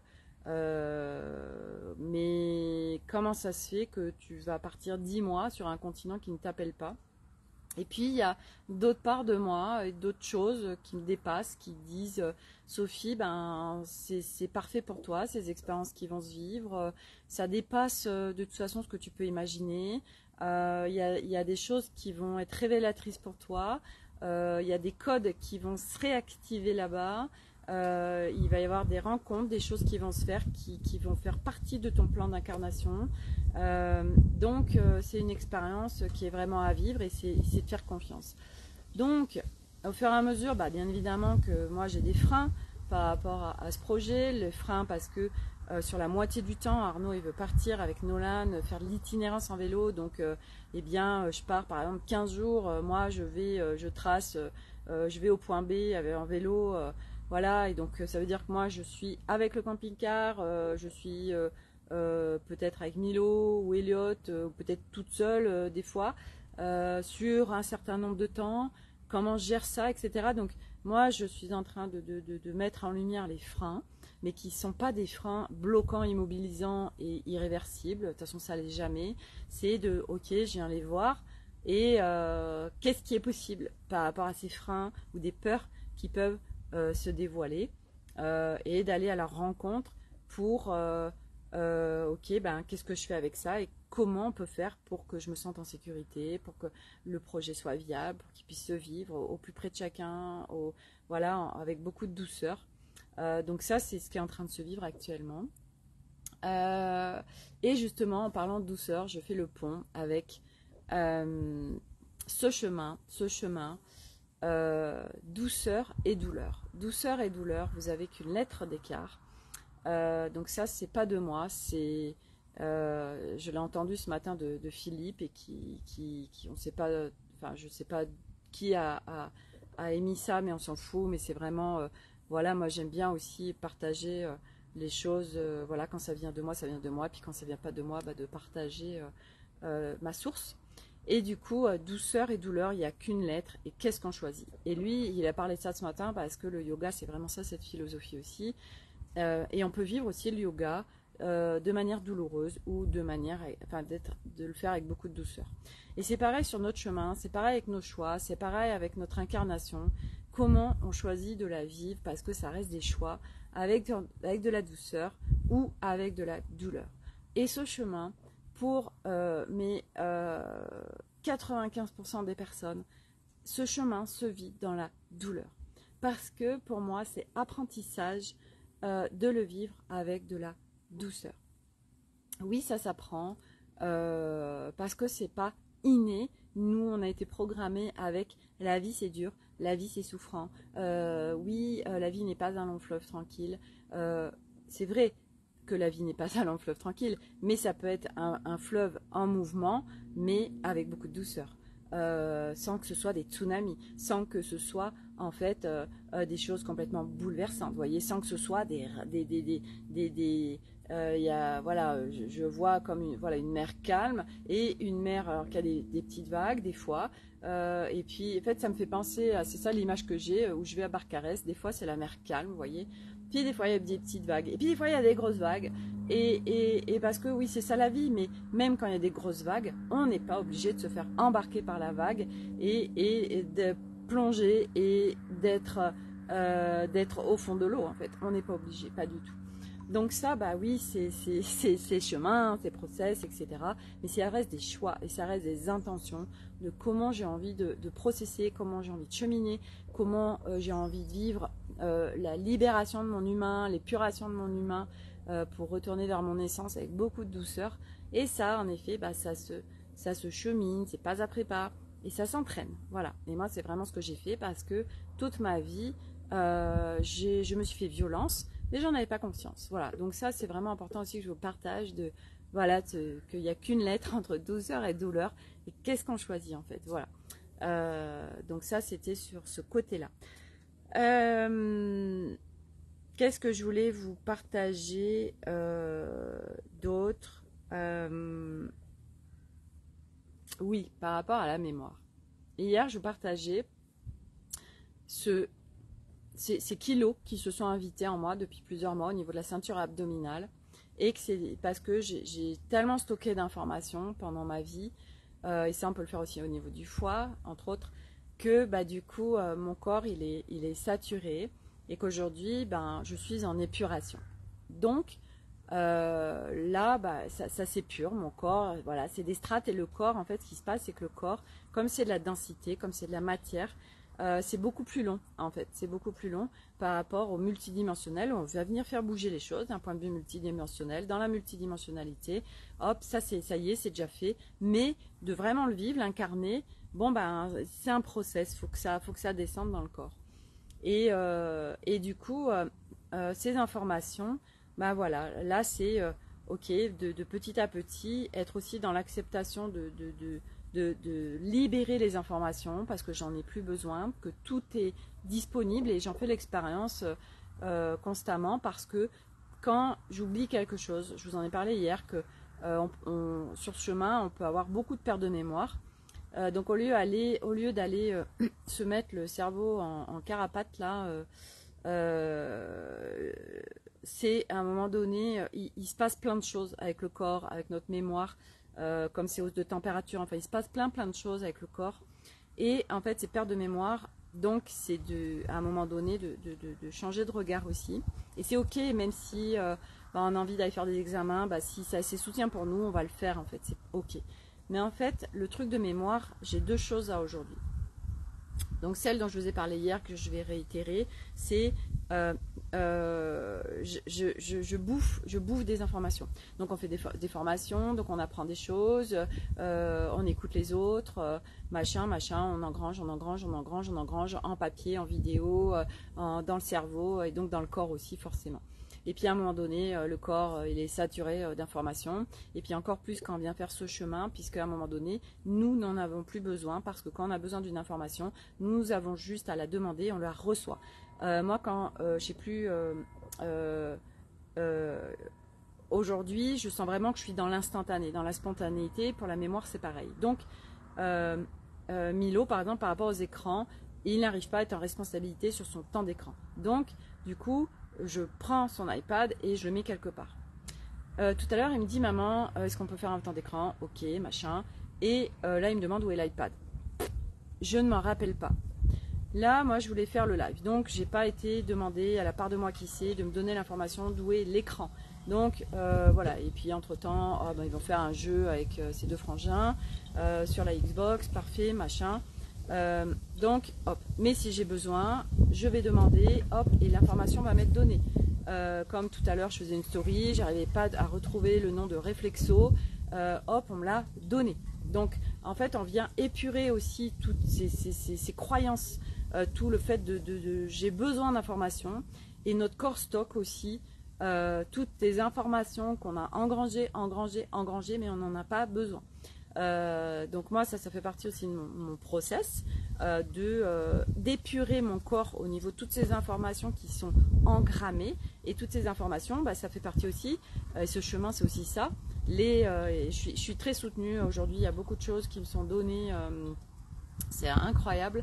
S1: euh, mais comment ça se fait que tu vas partir dix mois sur un continent qui ne t'appelle pas? Et puis il y a d'autres parts de moi et d'autres choses qui me dépassent, qui disent, euh, Sophie, ben c'est c'est parfait pour toi, ces expériences qui vont se vivre, euh, ça dépasse euh, de toute façon ce que tu peux imaginer. Euh, Il y a, il y a des choses qui vont être révélatrices pour toi. Euh, Il y a des codes qui vont se réactiver là-bas. Euh, il va y avoir des rencontres, des choses qui vont se faire, qui, qui vont faire partie de ton plan d'incarnation. Euh, donc, euh, c'est une expérience qui est vraiment à vivre et c'est c'est de faire confiance. Donc, au fur et à mesure, bah, bien évidemment que moi j'ai des freins par rapport à, à ce projet. Le frein parce que euh, sur la moitié du temps, Arnaud il veut partir avec Nolan, faire de l'itinérance en vélo. Donc, euh, eh bien, euh, je pars par exemple quinze jours. Euh, moi, je vais, euh, je trace, euh, je vais au point B avec en vélo. Euh, voilà, et donc ça veut dire que moi je suis avec le camping-car, euh, je suis euh, euh, peut-être avec Milo ou Elliot, euh, ou peut-être toute seule euh, des fois, euh, sur un certain nombre de temps, comment je gère ça, et cetera. Donc moi je suis en train de, de, de, de mettre en lumière les freins, mais qui ne sont pas des freins bloquants, immobilisants et irréversibles. De toute façon ça l'est jamais. C'est de, ok, je viens les voir, et euh, qu'est-ce qui est possible par rapport à ces freins ou des peurs qui peuvent euh, se dévoiler, euh, et d'aller à leur rencontre pour euh, euh, ok, ben qu'est-ce que je fais avec ça et comment on peut faire pour que je me sente en sécurité, pour que le projet soit viable, pour qu'il puisse se vivre au, au plus près de chacun, au, voilà, en- avec beaucoup de douceur. Euh, donc ça, c'est ce qui est en train de se vivre actuellement. Euh, et justement, en parlant de douceur, je fais le pont avec euh, ce chemin, ce chemin euh, douceur et douleur. Douceur et douleur, vous avez qu'une lettre d'écart. Euh, donc ça, c'est pas de moi, c'est euh, je l'ai entendu ce matin de, de Philippe et qui, qui, qui on sait pas, enfin je sais pas qui a, a, a émis ça, mais on s'en fout. Mais c'est vraiment, euh, voilà, moi j'aime bien aussi partager euh, les choses. Euh, voilà, quand ça vient de moi, ça vient de moi, puis quand ça vient pas de moi, bah, de partager euh, euh, ma source. Et du coup, euh, douceur et douleur, il n'y a qu'une lettre. Et qu'est-ce qu'on choisit? Et lui, il a parlé de ça ce matin parce que le yoga, c'est vraiment ça, cette philosophie aussi. Euh, et on peut vivre aussi le yoga euh, de manière douloureuse ou de manière, enfin, d'être, de le faire avec beaucoup de douceur. Et c'est pareil sur notre chemin, c'est pareil avec nos choix, c'est pareil avec notre incarnation. Comment on choisit de la vivre, parce que ça reste des choix avec, avec de la douceur ou avec de la douleur. Et ce chemin, pour euh, mes euh, quatre-vingt-quinze pour cent des personnes, ce chemin se vit dans la douleur. Parce que pour moi, c'est apprentissage euh, de le vivre avec de la douceur. Oui, ça s'apprend euh, parce que c'est pas inné. Nous, on a été programmés avec la vie, c'est dur, la vie, c'est souffrant. Euh, oui, euh, la vie n'est pas un long fleuve tranquille. Euh, c'est vrai que la vie n'est pas un long fleuve tranquille, mais ça peut être un, un fleuve en mouvement, mais avec beaucoup de douceur. Euh, sans que ce soit des tsunamis, sans que ce soit en fait euh, euh, des choses complètement bouleversantes, vous voyez, sans que ce soit des des des des, des, des euh, y a, voilà, je, je vois comme une, voilà, une mer calme et une mer alors qu'il y a des, des petites vagues des fois, euh, et puis en fait ça me fait penser à, c'est ça l'image que j'ai où je vais à Barcarès, des fois c'est la mer calme, vous voyez, puis des fois il y a des petites vagues, et puis des fois il y a des grosses vagues, et, et, et parce que oui c'est ça la vie, mais même quand il y a des grosses vagues, on n'est pas obligé de se faire embarquer par la vague et, et, et de plonger et d'être euh, d'être au fond de l'eau en fait, on n'est pas obligé, pas du tout. Donc ça, bah oui, c'est chemin, c'est process, et cetera. Mais ça reste des choix et ça reste des intentions de comment j'ai envie de, de processer, comment j'ai envie de cheminer, comment euh, j'ai envie de vivre euh, la libération de mon humain, l'épuration de mon humain euh, pour retourner vers mon essence avec beaucoup de douceur. Et ça, en effet, bah, ça, se, ça se chemine, c'est pas après pas et ça s'entraîne. Voilà. Et moi, c'est vraiment ce que j'ai fait parce que toute ma vie, euh, je me suis fait violence. Mais j'en avais pas conscience. Voilà. Donc ça, c'est vraiment important aussi que je vous partage de, voilà, qu'il n'y a qu'une lettre entre douceur et douleur. Et qu'est-ce qu'on choisit en fait. Voilà. Euh, donc ça, c'était sur ce côté-là. Euh, qu'est-ce que je voulais vous partager euh, d'autre euh, Oui, par rapport à la mémoire. Hier, je vous partageais ce ces kilos qui se sont invités en moi depuis plusieurs mois au niveau de la ceinture abdominale, et que c'est parce que j'ai tellement stocké d'informations pendant ma vie, euh, et ça on peut le faire aussi au niveau du foie entre autres, que bah, du coup euh, mon corps il est, il est saturé et qu'aujourd'hui ben, je suis en épuration. Donc euh, là bah, ça, ça s'épure, mon corps, voilà, c'est des strates, et le corps en fait ce qui se passe c'est que le corps, comme c'est de la densité, comme c'est de la matière, Euh, c'est beaucoup plus long en fait, c'est beaucoup plus long par rapport au multidimensionnel où on va venir faire bouger les choses d'un point de vue multidimensionnel. Dans la multidimensionnalité, hop, ça c'est ça y est, c'est déjà fait, mais de vraiment le vivre, l'incarner, bon ben c'est un process, faut que ça, faut que ça descende dans le corps. Et, euh, et du coup, euh, euh, ces informations, ben voilà, là c'est euh, ok, de, de petit à petit, être aussi dans l'acceptation de, de, de De, de libérer les informations parce que j'en ai plus besoin, que tout est disponible, et j'en fais l'expérience euh, constamment parce que quand j'oublie quelque chose, je vous en ai parlé hier, que euh, on, on, sur ce chemin on peut avoir beaucoup de pertes de mémoire, euh, donc au lieu aller, au lieu d'aller euh, se mettre le cerveau en, en carapate là, euh, euh, c'est à un moment donné il, il se passe plein de choses avec le corps, avec notre mémoire. Euh, comme ces hausses de température, enfin il se passe plein plein de choses avec le corps, et en fait ces pertes de mémoire, donc c'est de, à un moment donné de, de, de, de changer de regard aussi, et c'est ok, même si euh, bah, on a envie d'aller faire des examens, bah, si ça c'est soutien pour nous, on va le faire en fait, c'est ok. Mais en fait le truc de mémoire, j'ai deux choses à aujourd'hui. Donc celle dont je vous ai parlé hier, que je vais réitérer, c'est euh, euh, je, je, je, bouffe, je bouffe des informations. Donc on fait des, des formations, donc on apprend des choses, euh, on écoute les autres, euh, machin, machin, on engrange, on engrange, on engrange, on engrange en papier, en vidéo, euh, en, dans le cerveau, et donc dans le corps aussi forcément. Et puis à un moment donné, le corps il est saturé d'informations. Et puis encore plus quand on vient faire ce chemin, puisque à un moment donné, nous n'en avons plus besoin, parce que quand on a besoin d'une information, nous avons juste à la demander, on la reçoit. Euh, moi, quand euh, je sais plus, euh, euh, euh, aujourd'hui, je sens vraiment que je suis dans l'instantané, dans la spontanéité. Pour la mémoire, c'est pareil. Donc, euh, euh, Milo, par exemple, par rapport aux écrans, il n'arrive pas à être en responsabilité sur son temps d'écran. Donc, du coup, je prends son iPad et je le mets quelque part. Euh, tout à l'heure, il me dit, maman, euh, est-ce qu'on peut faire un temps d'écran? Ok, machin. Et euh, là, il me demande où est l'iPad. Je ne m'en rappelle pas. Là, moi, je voulais faire le live. Donc, j'ai pas été demandé à la part de moi qui sait de me donner l'information d'où est l'écran. Donc, euh, voilà. Et puis, entre-temps, oh, ben, ils vont faire un jeu avec euh, ces deux frangins euh, sur la Xbox. Parfait, machin. Euh, donc, hop. Mais si j'ai besoin, je vais demander, hop, et l'information va m'être donnée. Euh, comme tout à l'heure, je faisais une story, j'arrivais pas à retrouver le nom de Réflexo. Euh, hop, on me l'a donné. Donc, en fait, on vient épurer aussi toutes ces, ces, ces, ces croyances, euh, tout le fait de, de, de j'ai besoin d'informations, et notre corps stocke aussi euh, toutes les informations qu'on a engrangées, engrangées, engrangées, mais on n'en a pas besoin. Euh, donc moi, ça, ça fait partie aussi de mon, mon process, euh, de euh, d'épurer mon corps au niveau de toutes ces informations qui sont engrammées, et toutes ces informations, bah, ça fait partie aussi, euh, et ce chemin, c'est aussi ça. Les, euh, je, suis, je suis très soutenue aujourd'hui, il y a beaucoup de choses qui me sont données, euh, c'est incroyable.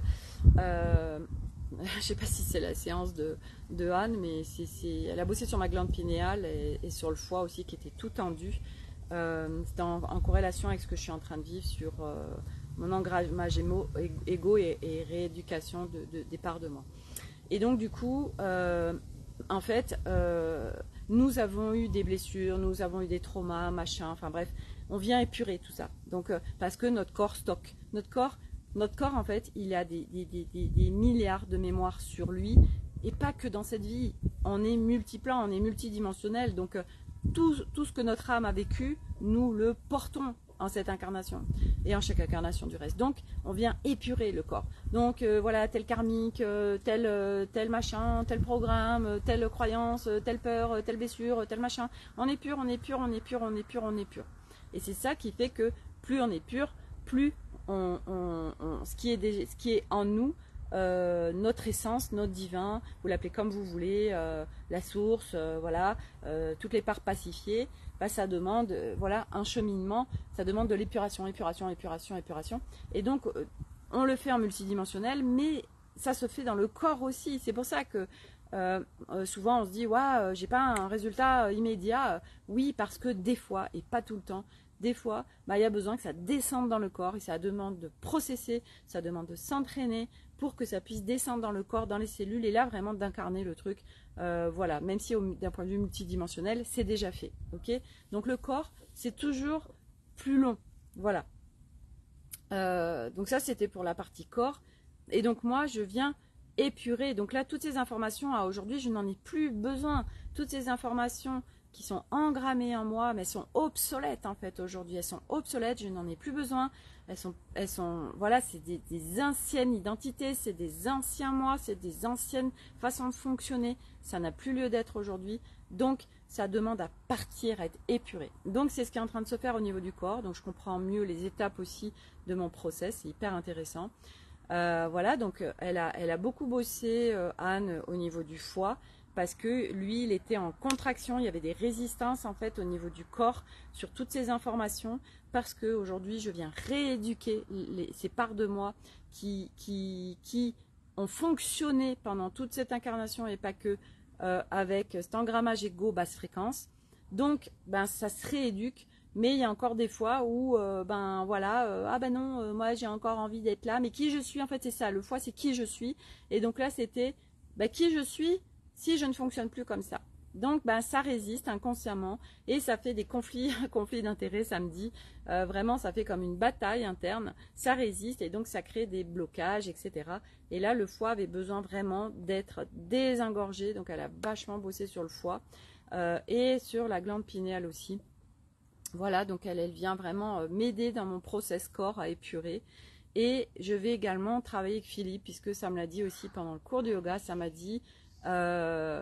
S1: Euh, je ne sais pas si c'est la séance de, de Anne, mais c'est, c'est, elle a bossé sur ma glande pinéale et, et sur le foie aussi qui était tout tendu. Euh, c'est en, en corrélation avec ce que je suis en train de vivre sur euh, mon engrammage égo et, et rééducation de, de, des parts de moi. Et donc du coup, euh, en fait, euh, nous avons eu des blessures, nous avons eu des traumas, machin, enfin bref, on vient épurer tout ça. Donc euh, parce que notre corps stocke. Notre corps, notre corps en fait, il a des, des, des, des, des milliards de mémoires sur lui, et pas que dans cette vie. On est multiplan, on est multidimensionnel, donc euh, tout, tout ce que notre âme a vécu, nous le portons en cette incarnation et en chaque incarnation du reste. Donc on vient épurer le corps. Donc euh, voilà, tel karmique, euh, tel, euh, tel machin, tel programme, euh, telle croyance, euh, telle peur, euh, telle blessure, euh, tel machin. On est pur, on est pur, on est pur, on est pur, on est pur. Et c'est ça qui fait que plus on est pur, plus on, on, on, ce, qui est des, ce qui est en nous, Euh, notre essence, notre divin, vous l'appelez comme vous voulez, euh, la source, euh, voilà, euh, toutes les parts pacifiées, bah, ça demande, euh, voilà, un cheminement, ça demande de l'épuration, épuration, épuration, épuration. Et donc, euh, on le fait en multidimensionnel, mais ça se fait dans le corps aussi. C'est pour ça que euh, euh, souvent on se dit, ouais, euh, j'ai pas un résultat immédiat. Oui, parce que des fois, et pas tout le temps, des fois, bah, il y a besoin que ça descende dans le corps et ça demande de processer, ça demande de s'entraîner pour que ça puisse descendre dans le corps, dans les cellules, et là vraiment d'incarner le truc. Euh, voilà, même si d'un point de vue multidimensionnel, c'est déjà fait. Ok, donc le corps, c'est toujours plus long. Voilà. Euh, donc ça, c'était pour la partie corps. Et donc moi, je viens épurer. Donc là, toutes ces informations, à aujourd'hui, je n'en ai plus besoin. Toutes ces informations qui sont engrammées en moi, mais elles sont obsolètes en fait aujourd'hui. Elles sont obsolètes, je n'en ai plus besoin. Elles sont, elles sont, voilà, c'est des, des anciennes identités, c'est des anciens moi, c'est des anciennes façons de fonctionner. Ça n'a plus lieu d'être aujourd'hui. Donc, ça demande à partir, à être épuré. Donc, c'est ce qui est en train de se faire au niveau du corps. Donc, je comprends mieux les étapes aussi de mon process. C'est hyper intéressant. Euh, voilà, donc elle a, elle a beaucoup bossé, euh, Anne, au niveau du foie, parce que lui, il était en contraction, il y avait des résistances en fait au niveau du corps sur toutes ces informations, parce qu'aujourd'hui, je viens rééduquer les, ces parts de moi qui, qui, qui ont fonctionné pendant toute cette incarnation et pas que euh, avec cet engrammage égo basse fréquence. Donc, ben, ça se rééduque. Mais il y a encore des fois où, euh, ben voilà, euh, ah ben non, euh, moi j'ai encore envie d'être là, mais qui je suis, en fait c'est ça, le foie c'est qui je suis. Et donc là c'était, ben, qui je suis si je ne fonctionne plus comme ça. Donc ben ça résiste inconsciemment et ça fait des conflits, conflits d'intérêts, ça me dit, euh, vraiment ça fait comme une bataille interne, ça résiste et donc ça crée des blocages, et cetera. Et là le foie avait besoin vraiment d'être désengorgé, donc elle a vachement bossé sur le foie euh, et sur la glande pinéale aussi. Voilà, donc elle, elle vient vraiment m'aider dans mon process corps à épurer. Et je vais également travailler avec Philippe, puisque ça me l'a dit aussi pendant le cours de yoga, ça m'a dit, euh,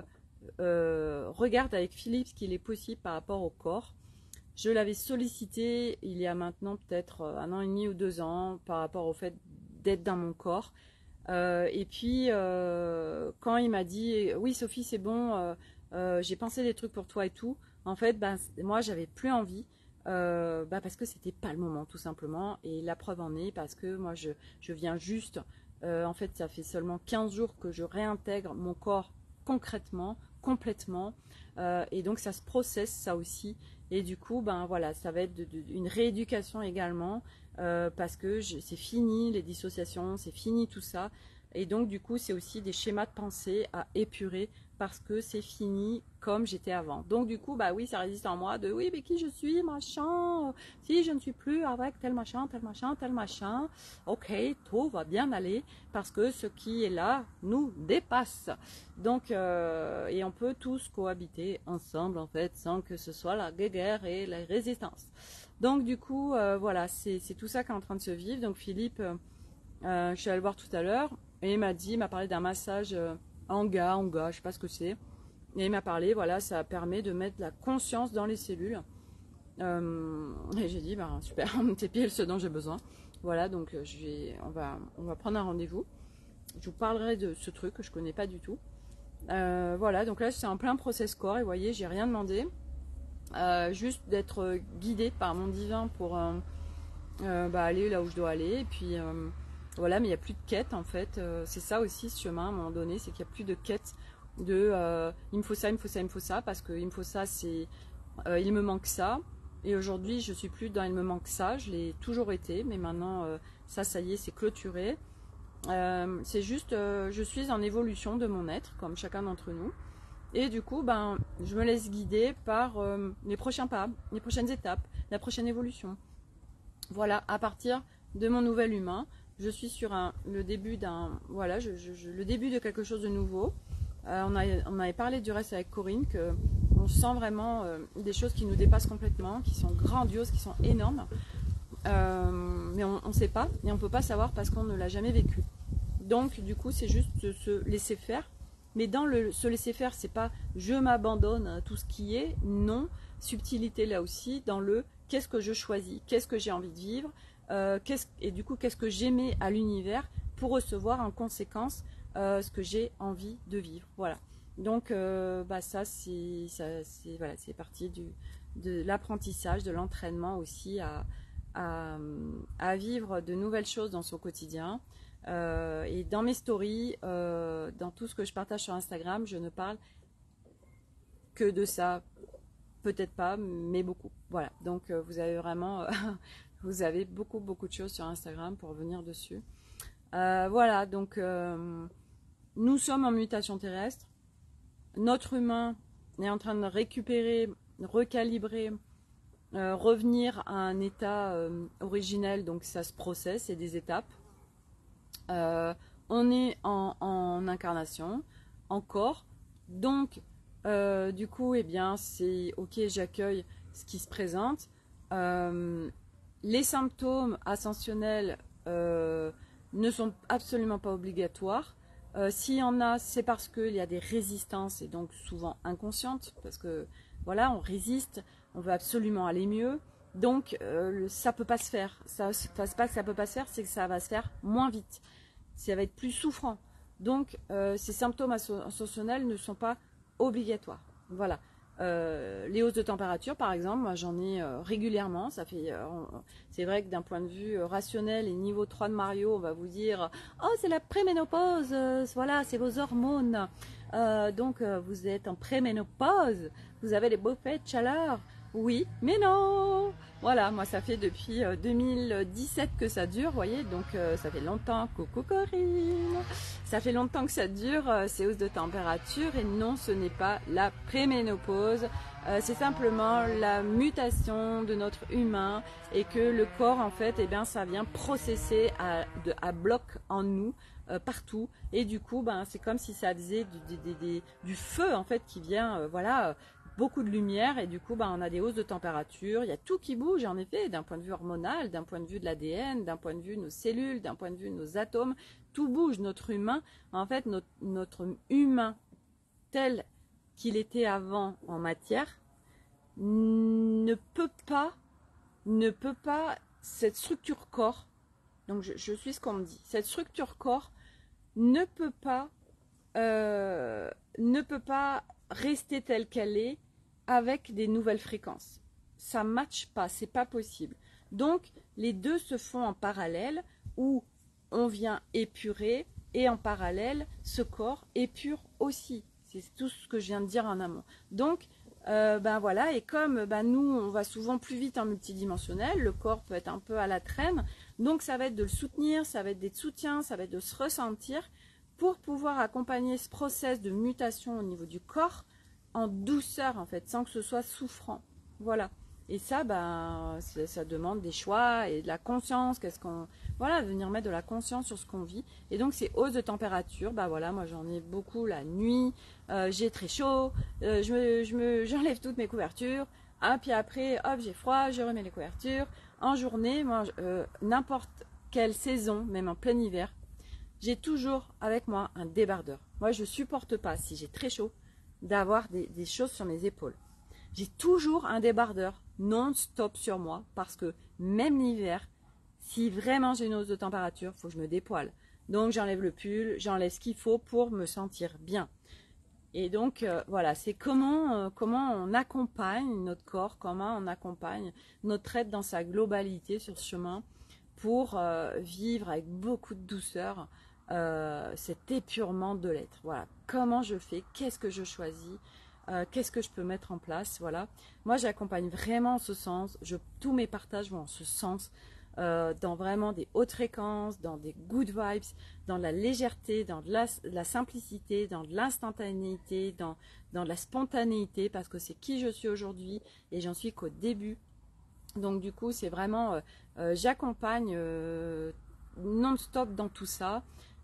S1: euh, regarde avec Philippe ce qu'il est possible par rapport au corps. Je l'avais sollicité il y a maintenant peut-être un an et demi ou deux ans, par rapport au fait d'être dans mon corps. Euh, et puis, euh, quand il m'a dit, oui Sophie, c'est bon, euh, euh, j'ai pensé des trucs pour toi et tout, en fait, ben, moi, j'avais plus envie. Euh, bah parce que c'était pas le moment tout simplement, et la preuve en est parce que moi je, je viens juste, euh, en fait ça fait seulement quinze jours que je réintègre mon corps concrètement, complètement. Euh, et donc ça se processe ça aussi. Et du coup, ben voilà, ça va être de, de, une rééducation également, euh, parce que c'est fini les dissociations, c'est fini tout ça. Et donc du coup, c'est aussi des schémas de pensée à épurer parce que c'est fini comme j'étais avant. Donc du coup, bah oui, ça résiste en moi de oui, mais qui je suis, machin, si je ne suis plus avec tel machin, tel machin, tel machin, ok, tout va bien aller parce que ce qui est là nous dépasse. Donc, euh, et on peut tous cohabiter ensemble en fait, sans que ce soit la guerre et la résistance. Donc du coup, euh, voilà, c'est tout ça qui est en train de se vivre. Donc Philippe, euh, je suis allée le voir tout à l'heure et il m'a dit, il m'a parlé d'un massage euh, Anga, Anga, je sais pas ce que c'est. Et il m'a parlé, voilà, ça permet de mettre la conscience dans les cellules. Euh, et j'ai dit, bah, super, t'es pile ce dont j'ai besoin. Voilà, donc je vais, on, va, on va prendre un rendez-vous. Je vous parlerai de ce truc que je connais pas du tout. Euh, voilà, donc là c'est en plein process corps et vous voyez, j'ai rien demandé. Euh, juste d'être guidée par mon divin pour euh, euh, bah, aller là où je dois aller. Et puis euh, voilà, mais il n'y a plus de quête en fait. Euh, c'est ça aussi ce chemin à un moment donné, c'est qu'il n'y a plus de quête de euh, il me faut ça, il me faut ça, il me faut ça, parce que il me faut ça, c'est euh, il me manque ça. Et aujourd'hui, je suis plus dans il me manque ça, je l'ai toujours été, mais maintenant euh, ça, ça y est, c'est clôturé. Euh, c'est juste, euh, je suis en évolution de mon être, comme chacun d'entre nous. Et du coup, ben, je me laisse guider par euh, les prochains pas, les prochaines étapes, la prochaine évolution. Voilà, à partir de mon nouvel humain, je suis sur un, le début d'un, voilà, je, je, je, le début de quelque chose de nouveau. Euh, on, a, on avait parlé du reste avec Corinne que on sent vraiment euh, des choses qui nous dépassent complètement, qui sont grandioses, qui sont énormes. Euh, mais on ne sait pas et on ne peut pas savoir parce qu'on ne l'a jamais vécu. Donc du coup c'est juste de se laisser faire. Mais dans le se laisser faire, c'est pas je m'abandonne à tout ce qui est, non. Subtilité là aussi dans le qu'est-ce que je choisis, qu'est-ce que j'ai envie de vivre, euh, qu'est-ce, et du coup qu'est-ce que j'émets à l'univers pour recevoir en conséquence euh, ce que j'ai envie de vivre. Voilà. Donc euh, bah ça c'est ça c'est voilà, c'est parti du de l'apprentissage, de l'entraînement aussi à, à à vivre de nouvelles choses dans son quotidien. Euh, et dans mes stories, euh, dans tout ce que je partage sur Instagram, je ne parle que de ça, peut-être pas, mais beaucoup. Voilà, donc euh, vous avez vraiment, euh, vous avez beaucoup beaucoup de choses sur Instagram pour revenir dessus. Euh, voilà, donc euh, nous sommes en mutation terrestre. Notre humain est en train de récupérer, recalibrer, euh, revenir à un état euh, originel, donc ça se processe, c'est des étapes. Euh, on est en, en incarnation encore, donc euh, du coup, eh bien, c'est ok, j'accueille ce qui se présente. Euh, les symptômes ascensionnels euh, ne sont absolument pas obligatoires. Euh, S'il y en a, c'est parce qu'il y a des résistances et donc souvent inconscientes, parce que voilà, on résiste, on veut absolument aller mieux. Donc, euh, ça peut pas se faire. Ça, c'est pas que ça peut pas se faire, c'est que ça va se faire moins vite. Ça va être plus souffrant. Donc, euh, ces symptômes ascensionnels ne sont pas obligatoires. Voilà. Euh, les hausses de température, par exemple, moi j'en ai euh, régulièrement. Ça fait, euh, c'est vrai que d'un point de vue euh, rationnel et niveau trois de Mario, on va vous dire, oh c'est la préménopause, euh, voilà, c'est vos hormones. Euh, donc euh, vous êtes en préménopause, vous avez les bouffées de chaleur. Oui, mais non. Voilà, moi ça fait depuis euh, deux mille dix-sept que ça dure, vous voyez, donc euh, ça fait longtemps, coucou Corinne, ça fait longtemps que ça dure, euh, ces hausses de température, et non, ce n'est pas la préménopause, euh, c'est simplement la mutation de notre humain, et que le corps, en fait, eh bien, ça vient processer à, de, à bloc en nous, euh, partout, et du coup, ben, c'est comme si ça faisait du, du, du, du feu, en fait, qui vient, euh, voilà, euh, beaucoup de lumière, et du coup bah, on a des hausses de température, il y a tout qui bouge en effet, d'un point de vue hormonal, d'un point de vue de l'A D N, d'un point de vue de nos cellules, d'un point de vue de nos atomes, tout bouge. Notre humain, en fait notre, notre humain tel qu'il était avant en matière ne peut pas ne peut pas cette structure corps, donc je, je suis ce qu'on me dit, cette structure corps ne peut pas euh, ne peut pas rester telle qu'elle est avec des nouvelles fréquences. Ça ne matche pas, c'est pas possible. Donc, les deux se font en parallèle, où on vient épurer, et en parallèle, ce corps épure aussi. c'est tout ce que je viens de dire en amont. Donc, euh, ben voilà, et comme ben nous, on va souvent plus vite en multidimensionnel, le corps peut être un peu à la traîne, donc ça va être de le soutenir, ça va être des soutiens, ça va être de se ressentir pour pouvoir accompagner ce process de mutation au niveau du corps en douceur en fait, sans que ce soit souffrant. Voilà. Et ça, ben, ça demande des choix et de la conscience. Qu'est-ce qu'on, voilà, venir mettre de la conscience sur ce qu'on vit. Et donc ces hausses de température, ben voilà, moi j'en ai beaucoup la nuit. Euh, j'ai très chaud, euh, je me, je me, j'enlève toutes mes couvertures. Ah, puis après, hop, j'ai froid, je remets les couvertures. En journée, moi, euh, n'importe quelle saison, même en plein hiver, j'ai toujours avec moi un débardeur. Moi, je supporte pas, si j'ai très chaud, d'avoir des, des choses sur mes épaules. J'ai toujours un débardeur non-stop sur moi parce que même l'hiver, si vraiment j'ai une hausse de température, il faut que je me dépoile. Donc j'enlève le pull, j'enlève ce qu'il faut pour me sentir bien. Et donc euh, voilà, c'est comment, euh, comment on accompagne notre corps, comment on accompagne notre être dans sa globalité sur ce chemin pour euh, vivre avec beaucoup de douceur euh, cet épurement de l'être. Voilà, comment je fais, qu'est-ce que je choisis, Euh, qu'est-ce que je peux mettre en place, voilà. Moi, j'accompagne vraiment en ce sens. Je, tous mes partages vont en ce sens, euh, dans vraiment des hautes fréquences, dans des good vibes, dans la légèreté, dans de la, de la simplicité, dans de l'instantanéité, dans, dans de la spontanéité, parce que c'est qui je suis aujourd'hui et j'en suis qu'au début. Donc du coup, c'est vraiment, euh, euh, j'accompagne euh, non-stop dans tout ça.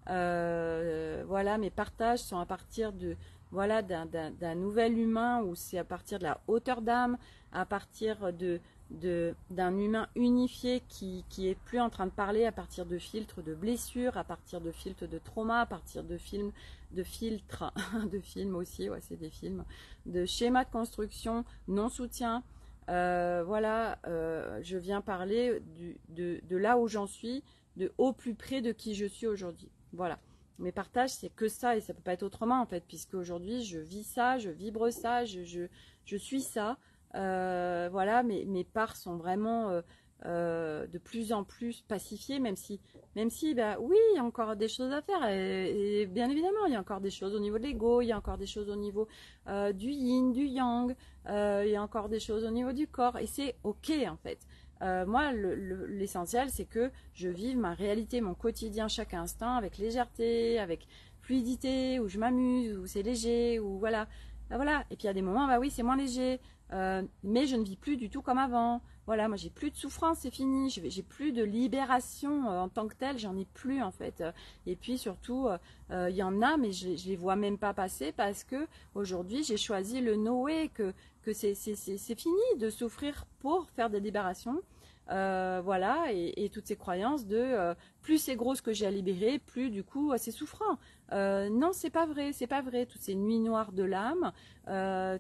S1: Euh, voilà, mes partages sont à partir de voilà d'un, d'un, d'un nouvel humain, ou c'est à partir de la hauteur d'âme, à partir de, de d'un humain unifié qui qui est plus en train de parler à partir de filtres de blessures, à partir de filtres de trauma, à partir de films de filtres de films aussi, ouais, c'est des films, de schémas de construction non soutien. Euh, voilà, euh, je viens parler du, de, de là où j'en suis, de au plus près de qui je suis aujourd'hui. Voilà. Mes partages, c'est que ça, et ça peut pas être autrement en fait, puisque aujourd'hui je vis ça, je vibre ça, je, je, je suis ça. Euh, voilà, mes, mes parts sont vraiment euh, euh, de plus en plus pacifiées, même si, même si, bah oui, il y a encore des choses à faire, et, et bien évidemment, il y a encore des choses au niveau de l'ego, il y a encore des choses au niveau euh, du yin, du yang, euh, il y a encore des choses au niveau du corps, et c'est ok en fait. Euh, moi, le, le, l'essentiel, c'est que je vive ma réalité, mon quotidien chaque instant avec légèreté, avec fluidité, où je m'amuse, où c'est léger, où voilà. Ben voilà. Et puis il y a des moments, bah oui, c'est moins léger, euh, mais je ne vis plus du tout comme avant. Voilà, moi j'ai plus de souffrance, c'est fini. J'ai plus de libération euh, en tant que telle, j'en ai plus en fait. Et puis surtout, il euh, euh, y en a, mais je, je les vois même pas passer parce que aujourd'hui j'ai choisi le no way, que que c'est fini de souffrir pour faire des libérations. Euh, voilà, et, et toutes ces croyances de euh, plus c'est gros ce que j'ai à libérer, plus du coup c'est souffrant. Euh, non, c'est pas vrai, c'est pas vrai. Toutes ces nuits noires de l'âme, euh,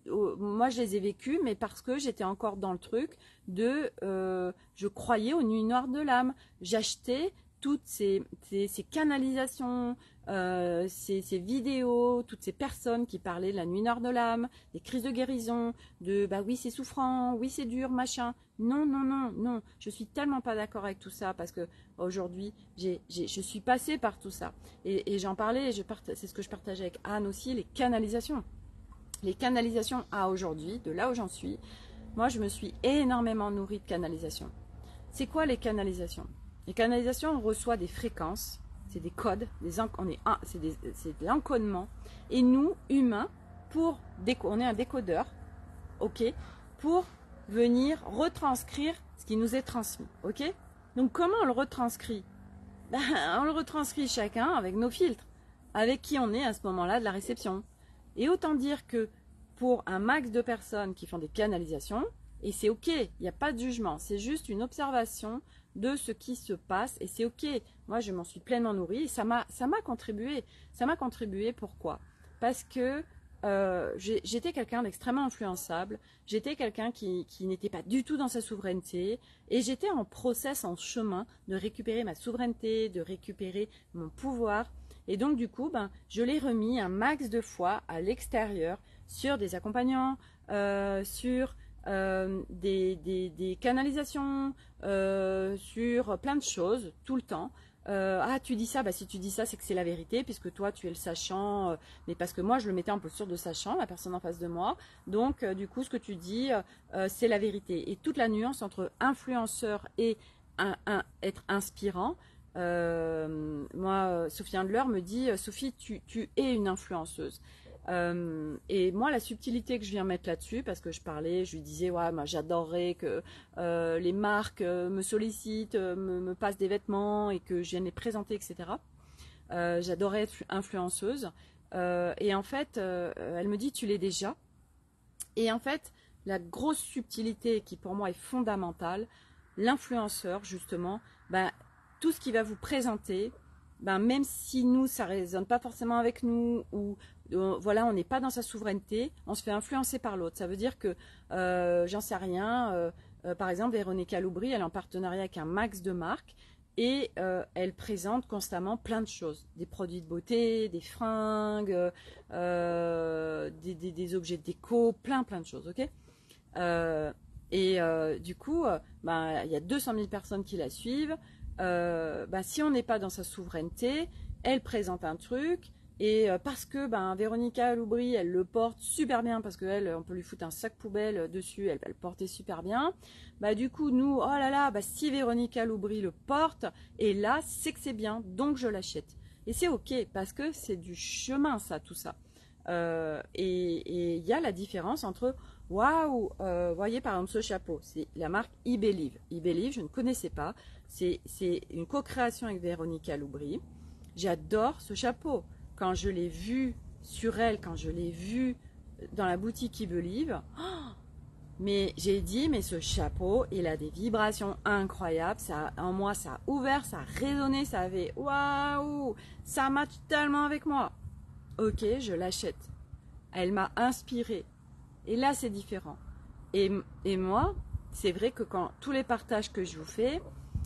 S1: moi je les ai vécues, mais parce que j'étais encore dans le truc de, euh, je croyais aux nuits noires de l'âme. J'achetais toutes ces, ces, ces canalisations, euh, ces, ces vidéos, toutes ces personnes qui parlaient de la nuit noire de l'âme, des crises de guérison, de bah oui c'est souffrant, oui c'est dur, machin. Non, non, non, non, je suis tellement pas d'accord avec tout ça parce que aujourd'hui j'ai, j'ai, je suis passée par tout ça. Et, et j'en parlais, je c'est ce que je partageais avec Anne aussi, les canalisations. Les canalisations à aujourd'hui, de là où j'en suis, moi je me suis énormément nourrie de canalisations. C'est quoi les canalisations? Les canalisations, on reçoit des fréquences, c'est des codes, des on est c'est des, c'est de l'encodement. Et nous, humains, pour on est un décodeur, ok, pour venir retranscrire ce qui nous est transmis, ok. Donc comment on le retranscrit? Ben, on le retranscrit chacun avec nos filtres, avec qui on est à ce moment-là de la réception. Et autant dire que pour un max de personnes qui font des canalisations, et c'est ok, il n'y a pas de jugement, c'est juste une observation de ce qui se passe et c'est ok. Moi, je m'en suis pleinement nourrie et ça m'a ça m'a contribué. Ça m'a contribué pourquoi? Parce que euh, j'étais quelqu'un d'extrêmement influençable, j'étais quelqu'un qui, qui n'était pas du tout dans sa souveraineté et j'étais en process, en chemin de récupérer ma souveraineté, de récupérer mon pouvoir. Et donc du coup, ben, je l'ai remis un max de fois à l'extérieur sur des accompagnants, euh, sur euh, des, des, des canalisations, euh, sur plein de choses tout le temps. euh, ah tu dis ça, bah si tu dis ça c'est que c'est la vérité puisque toi tu es le sachant, euh, mais parce que moi je le mettais en posture de sachant, la personne en face de moi, donc euh, du coup ce que tu dis euh, c'est la vérité. Et toute la nuance entre influenceur et un, un, être inspirant, euh, moi Sophie Handler me dit Sophie tu, tu es une influenceuse. Euh, et moi, la subtilité que je viens mettre là-dessus, parce que je parlais, je lui disais, ouais, moi j'adorerais que euh, les marques euh, me sollicitent, euh, me, me passent des vêtements et que je vienne les présenter, et cetera. Euh, j'adorais être influenceuse. Euh, et en fait, euh, elle me dit, tu l'es déjà. Et en fait, la grosse subtilité qui pour moi est fondamentale, l'influenceur, justement, ben, tout ce qu'il va vous présenter, ben, même si nous, ça ne résonne pas forcément avec nous, ou euh, voilà, on n'est pas dans sa souveraineté, on se fait influencer par l'autre. Ça veut dire que, euh, j'en sais rien, euh, euh, par exemple, Véronica Loubry, elle est en partenariat avec un max de marques, et euh, elle présente constamment plein de choses, des produits de beauté, des fringues, euh, des, des, des objets de déco, plein plein de choses, ok. euh, Et euh, du coup, euh, ben, il y a deux cent mille personnes qui la suivent. Euh, ben, si on n'est pas dans sa souveraineté, elle présente un truc. Et euh, parce que ben, Véronica Loubry, elle le porte super bien, parce qu'elle, on peut lui foutre un sac poubelle dessus, elle va le porter super bien. Bah, du coup, nous, oh là là, bah, si Véronica Loubry le porte, et là, c'est que c'est bien, donc je l'achète. Et c'est ok, parce que c'est du chemin, ça, tout ça. Euh, et il y a la différence entre, waouh, euh, voyez par exemple ce chapeau, c'est la marque I Believe. I Believe, je ne connaissais pas, c'est une co-création avec Véronica Loubry. J'adore ce chapeau. Quand je l'ai vu sur elle, quand je l'ai vu dans la boutique I Believe, oh, mais j'ai dit, mais ce chapeau, il a des vibrations incroyables. Ça, en moi, ça a ouvert, ça a résonné, ça avait waouh, ça match tellement avec moi. Ok, je l'achète. Elle m'a inspirée. Et là, c'est différent. Et, et moi, c'est vrai que quand tous les partages que je vous fais,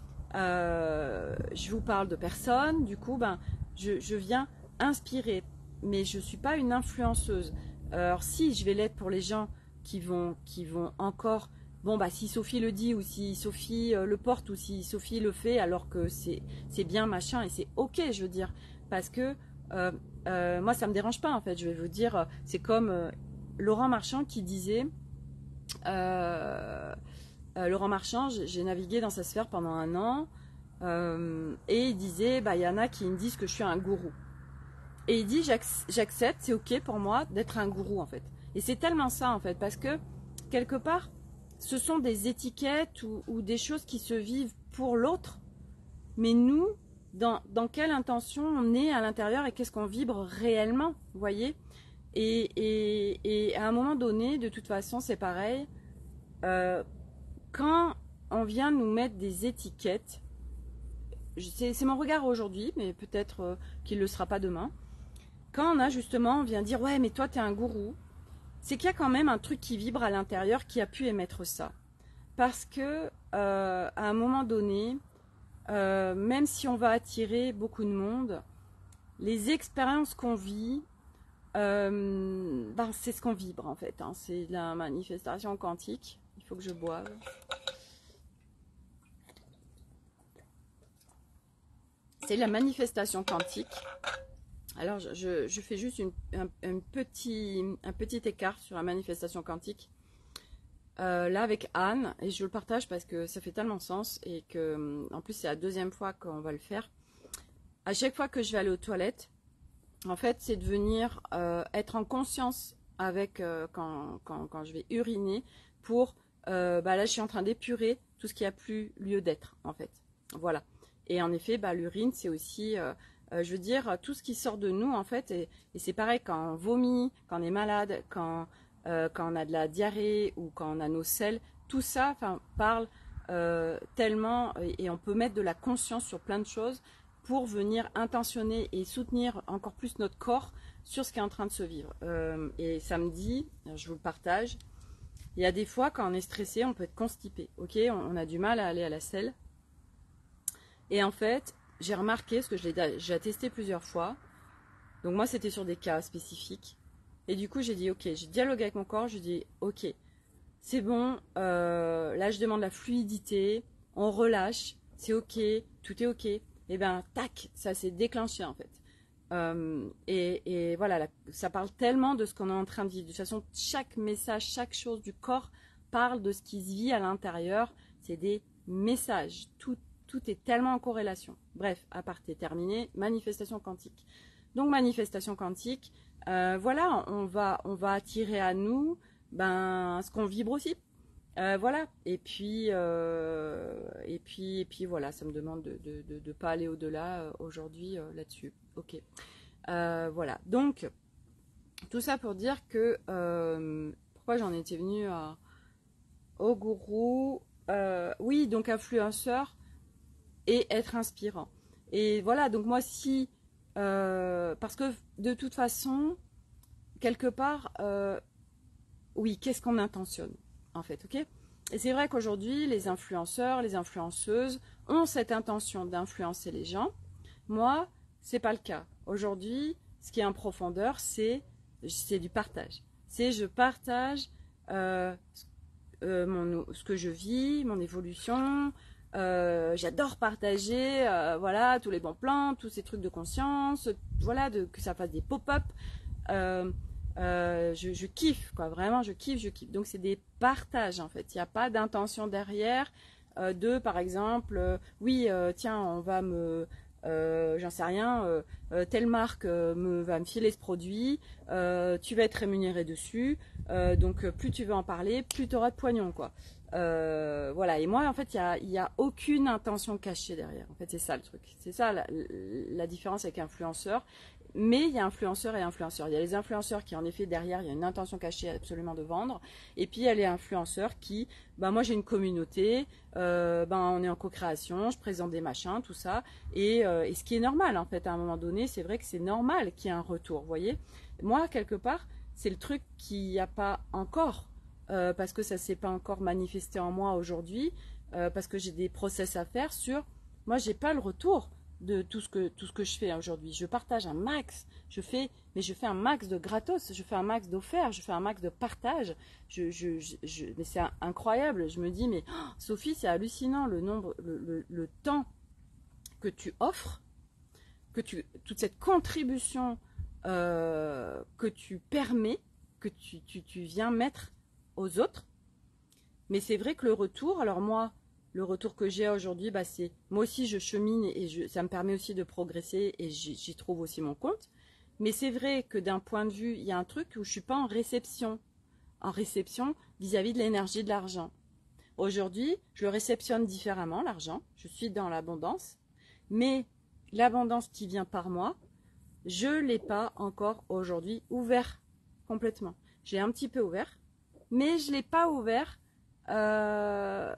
S1: euh, je vous parle de personnes, du coup, ben, je, je viens inspirer. Mais je ne suis pas une influenceuse. Alors si, je vais l'être pour les gens qui vont, qui vont encore... Bon, bah si Sophie le dit, ou si Sophie euh, le porte, ou si Sophie le fait, alors que c'est bien, machin, et c'est ok, je veux dire. Parce que euh, euh, moi, ça ne me dérange pas, en fait. Je vais vous dire, c'est comme euh, Laurent Marchand qui disait... Euh, euh, Laurent Marchand, j'ai navigué dans sa sphère pendant un an, euh, et il disait, bah, y en a qui me disent que je suis un gourou. Et il dit, j'accepte, c'est ok pour moi d'être un gourou, en fait. Et c'est tellement ça, en fait, parce que, quelque part, ce sont des étiquettes ou, ou des choses qui se vivent pour l'autre, mais nous, dans, dans quelle intention on est à l'intérieur et qu'est-ce qu'on vibre réellement, vous voyez. et, et, et à un moment donné, de toute façon, c'est pareil, euh, quand on vient nous mettre des étiquettes, c'est mon regard aujourd'hui, mais peut-être euh, qu'il ne le sera pas demain. Quand on a justement, on vient dire, ouais, mais toi, tu es un gourou, c'est qu'il y a quand même un truc qui vibre à l'intérieur qui a pu émettre ça. Parce que, euh, à un moment donné, euh, même si on va attirer beaucoup de monde, les expériences qu'on vit, euh, ben, c'est ce qu'on vibre en fait. Hein. C'est la manifestation quantique. Il faut que je boive. C'est la manifestation quantique. Alors, je, je fais juste une, un, un, petit, un petit écart sur la manifestation quantique. Euh, là, avec Anne, et je le partage parce que ça fait tellement sens et que, en plus, c'est la deuxième fois qu'on va le faire. À chaque fois que je vais aller aux toilettes, en fait, c'est de venir euh, être en conscience avec euh, quand, quand, quand je vais uriner pour, euh, bah là, je suis en train d'épurer tout ce qui a plus lieu d'être, en fait. Voilà. Et en effet, bah, l'urine, c'est aussi... Euh, Euh, je veux dire, tout ce qui sort de nous, en fait, et, et c'est pareil quand on vomit, quand on est malade, quand, euh, quand on a de la diarrhée ou quand on a nos selles, tout ça parle euh, tellement, et, et on peut mettre de la conscience sur plein de choses pour venir intentionner et soutenir encore plus notre corps sur ce qui est en train de se vivre. Euh, et samedi, je vous le partage, il y a des fois, quand on est stressé, on peut être constipé, ok, on, on a du mal à aller à la selle. Et en fait, j'ai remarqué, parce que je l'ai déjà testé plusieurs fois, donc moi c'était sur des cas spécifiques, et du coup j'ai dit ok, j'ai dialogué avec mon corps, je dis ok, c'est bon, euh, là je demande la fluidité, on relâche, c'est ok, tout est ok, et et ben tac, ça s'est déclenché en fait. Euh, et, et voilà, là, ça parle tellement de ce qu'on est en train de vivre. De toute façon, chaque message, chaque chose du corps parle de ce qui se vit à l'intérieur. C'est des messages. Tout, tout est tellement en corrélation. Bref, aparté terminé, manifestation quantique. Donc, manifestation quantique, euh, voilà, on va, on va attirer à nous ben, ce qu'on vibre aussi. Euh, voilà, et puis, euh, et puis, et puis voilà, ça me demande de ne de, de, de pas aller au-delà euh, aujourd'hui euh, là-dessus. Ok, euh, voilà. Donc, tout ça pour dire que euh, pourquoi j'en étais venue à, au gourou. Euh, oui, donc influenceur et être inspirant. Et voilà, donc moi si, euh, parce que de toute façon, quelque part, euh, oui, qu'est-ce qu'on intentionne en fait, ok? Et c'est vrai qu'aujourd'hui, les influenceurs, les influenceuses ont cette intention d'influencer les gens. Moi, c'est pas le cas. Aujourd'hui, ce qui est en profondeur, c'est c'est du partage. C'est je partage euh, euh, mon, ce que je vis, mon évolution. Euh, J'adore partager, euh, voilà, tous les bons plans, tous ces trucs de conscience, voilà, de, que ça fasse des pop-up. Euh, Euh, je, je kiffe, quoi, vraiment, je kiffe, je kiffe. Donc, c'est des partages, en fait. Il n'y a pas d'intention derrière euh, de, par exemple, euh, oui, euh, tiens, on va me, euh, j'en sais rien, euh, euh, telle marque euh, me, va me filer ce produit, euh, tu vas être rémunéré dessus, euh, donc plus tu veux en parler, plus tu auras de poignons, quoi. Euh, voilà, et moi, en fait, il n'y a, y a aucune intention cachée derrière. En fait, c'est ça le truc. C'est ça la, la différence avec influenceur. Mais il y a influenceurs et influenceurs. Il y a les influenceurs qui, en effet, derrière, il y a une intention cachée absolument de vendre. Et puis, il y a les influenceurs qui, ben, moi, j'ai une communauté, euh, ben, on est en co-création, je présente des machins, tout ça. Et, euh, et ce qui est normal, en fait, à un moment donné, c'est vrai que c'est normal qu'il y ait un retour, vous voyez. Moi, quelque part, c'est le truc qu'il n'y a pas encore, euh, parce que ça ne s'est pas encore manifesté en moi aujourd'hui, euh, parce que j'ai des process à faire sur, moi, j'ai pas le retour de tout ce que tout ce que je fais aujourd'hui. Je partage un max, je fais mais je fais un max de gratos, je fais un max d'offerts, je fais un max de partage. Je, je, je, je mais c'est incroyable. Je me dis mais oh, Sophie, c'est hallucinant le nombre, le, le, le temps que tu offres, que tu toute cette contribution euh, que tu permets, que tu, tu, tu viens mettre aux autres. Mais c'est vrai que le retour, alors moi, le retour que j'ai aujourd'hui, bah c'est moi aussi je chemine et je, ça me permet aussi de progresser et j'y trouve aussi mon compte. Mais c'est vrai que d'un point de vue, il y a un truc où je suis pas en réception, en réception vis-à-vis de l'énergie de l'argent. Aujourd'hui, je le réceptionne différemment, l'argent. Je suis dans l'abondance, mais l'abondance qui vient par moi, je l'ai pas encore aujourd'hui ouvert complètement. J'ai un petit peu ouvert, mais je l'ai pas ouvert. Euh,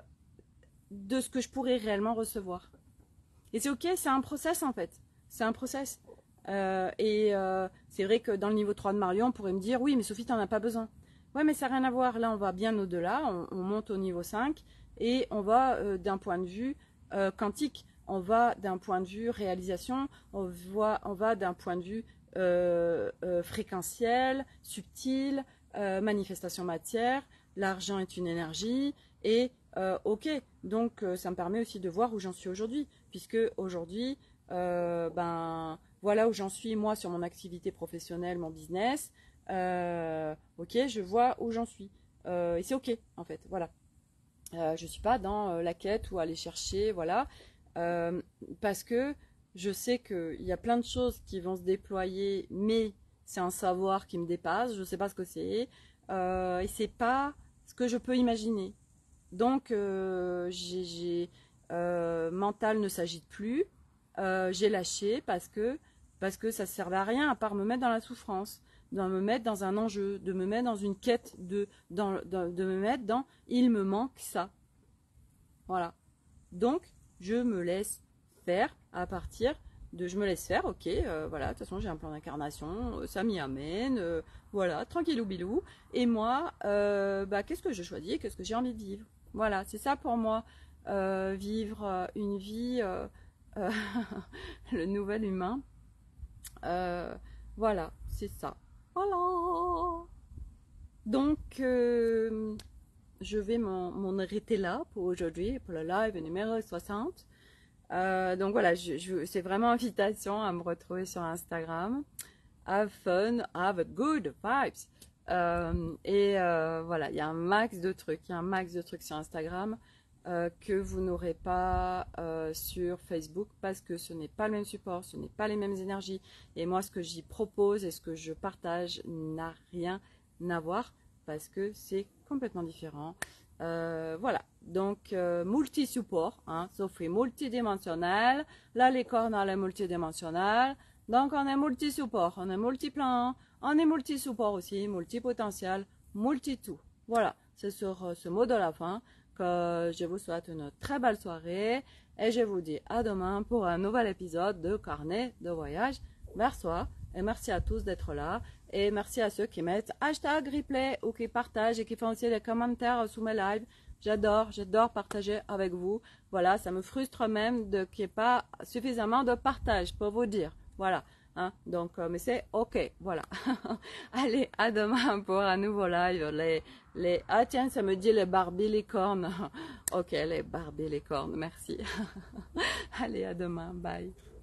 S1: de ce que je pourrais réellement recevoir. Et c'est ok, c'est un process en fait. C'est un process. Euh, et euh, c'est vrai que dans le niveau trois de Marion, on pourrait me dire, oui, mais Sophie, t'en as pas besoin. Ouais, mais ça n'a rien à voir. Là, on va bien au-delà. On, on monte au niveau cinq et on va euh, d'un point de vue euh, quantique. On va d'un point de vue réalisation. On, voit, on va d'un point de vue euh, euh, fréquentiel, subtil, euh, manifestation matière. L'argent est une énergie et Euh, ok, donc euh, ça me permet aussi de voir où j'en suis aujourd'hui, puisque aujourd'hui, euh, ben voilà où j'en suis moi sur mon activité professionnelle, mon business. Euh, ok, je vois où j'en suis euh, et c'est ok en fait. Voilà, euh, je suis pas dans euh, la quête ou aller chercher, voilà, euh, parce que je sais qu'il y a plein de choses qui vont se déployer, mais c'est un savoir qui me dépasse. Je sais pas ce que c'est euh, et c'est pas ce que je peux imaginer. Donc, euh, j'ai, euh, mental ne s'agite plus. Euh, j'ai lâché parce que, parce que ça ne servait à rien à part me mettre dans la souffrance, de me mettre dans un enjeu, de me mettre dans une quête, de, dans, dans, de me mettre dans il me manque ça. Voilà. Donc, je me laisse faire à partir de je me laisse faire, ok, euh, voilà, de toute façon j'ai un plan d'incarnation, euh, ça m'y amène, euh, voilà, tranquillou bilou. Et moi, euh, bah, qu'est-ce que je choisis, qu'est-ce que j'ai envie de vivre. Voilà, c'est ça pour moi, euh, vivre euh, une vie, euh, euh, le nouvel humain. Euh, voilà, c'est ça. Voilà. Donc, euh, je vais m'en arrêter là pour aujourd'hui, pour le live numéro soixante. Euh, donc voilà, je, je, c'est vraiment invitation à me retrouver sur Instagram. Have fun, have good vibes. Euh, et euh, voilà, il y a un max de trucs, il y a un max de trucs sur Instagram euh, que vous n'aurez pas euh, sur Facebook parce que ce n'est pas le même support, ce n'est pas les mêmes énergies. Et moi, ce que j'y propose et ce que je partage n'a rien à voir parce que c'est complètement différent. Euh, voilà, donc euh, multi-support, hein, Sophie multidimensionnelle, la licorne elle est multidimensionnelle, donc on est multi-support, on est multi-plan, on est multi-support aussi, multi-potentiel, multi-tout. Voilà, c'est sur euh, ce mot de la fin que je vous souhaite une très belle soirée et je vous dis à demain pour un nouvel épisode de Carnet de voyage vers soi. Et merci à tous d'être là. Et merci à ceux qui mettent hashtag replay ou qui partagent et qui font aussi des commentaires sous mes lives. J'adore, j'adore partager avec vous. Voilà, ça me frustre même de qu'il n'y ait pas suffisamment de partage pour vous dire. Voilà. Hein, donc, euh, mais c'est ok, voilà. Allez, à demain pour un nouveau live. Les, les... Ah tiens, ça me dit les Barbie licornes. Ok, les Barbie licornes, merci. Allez, à demain, bye.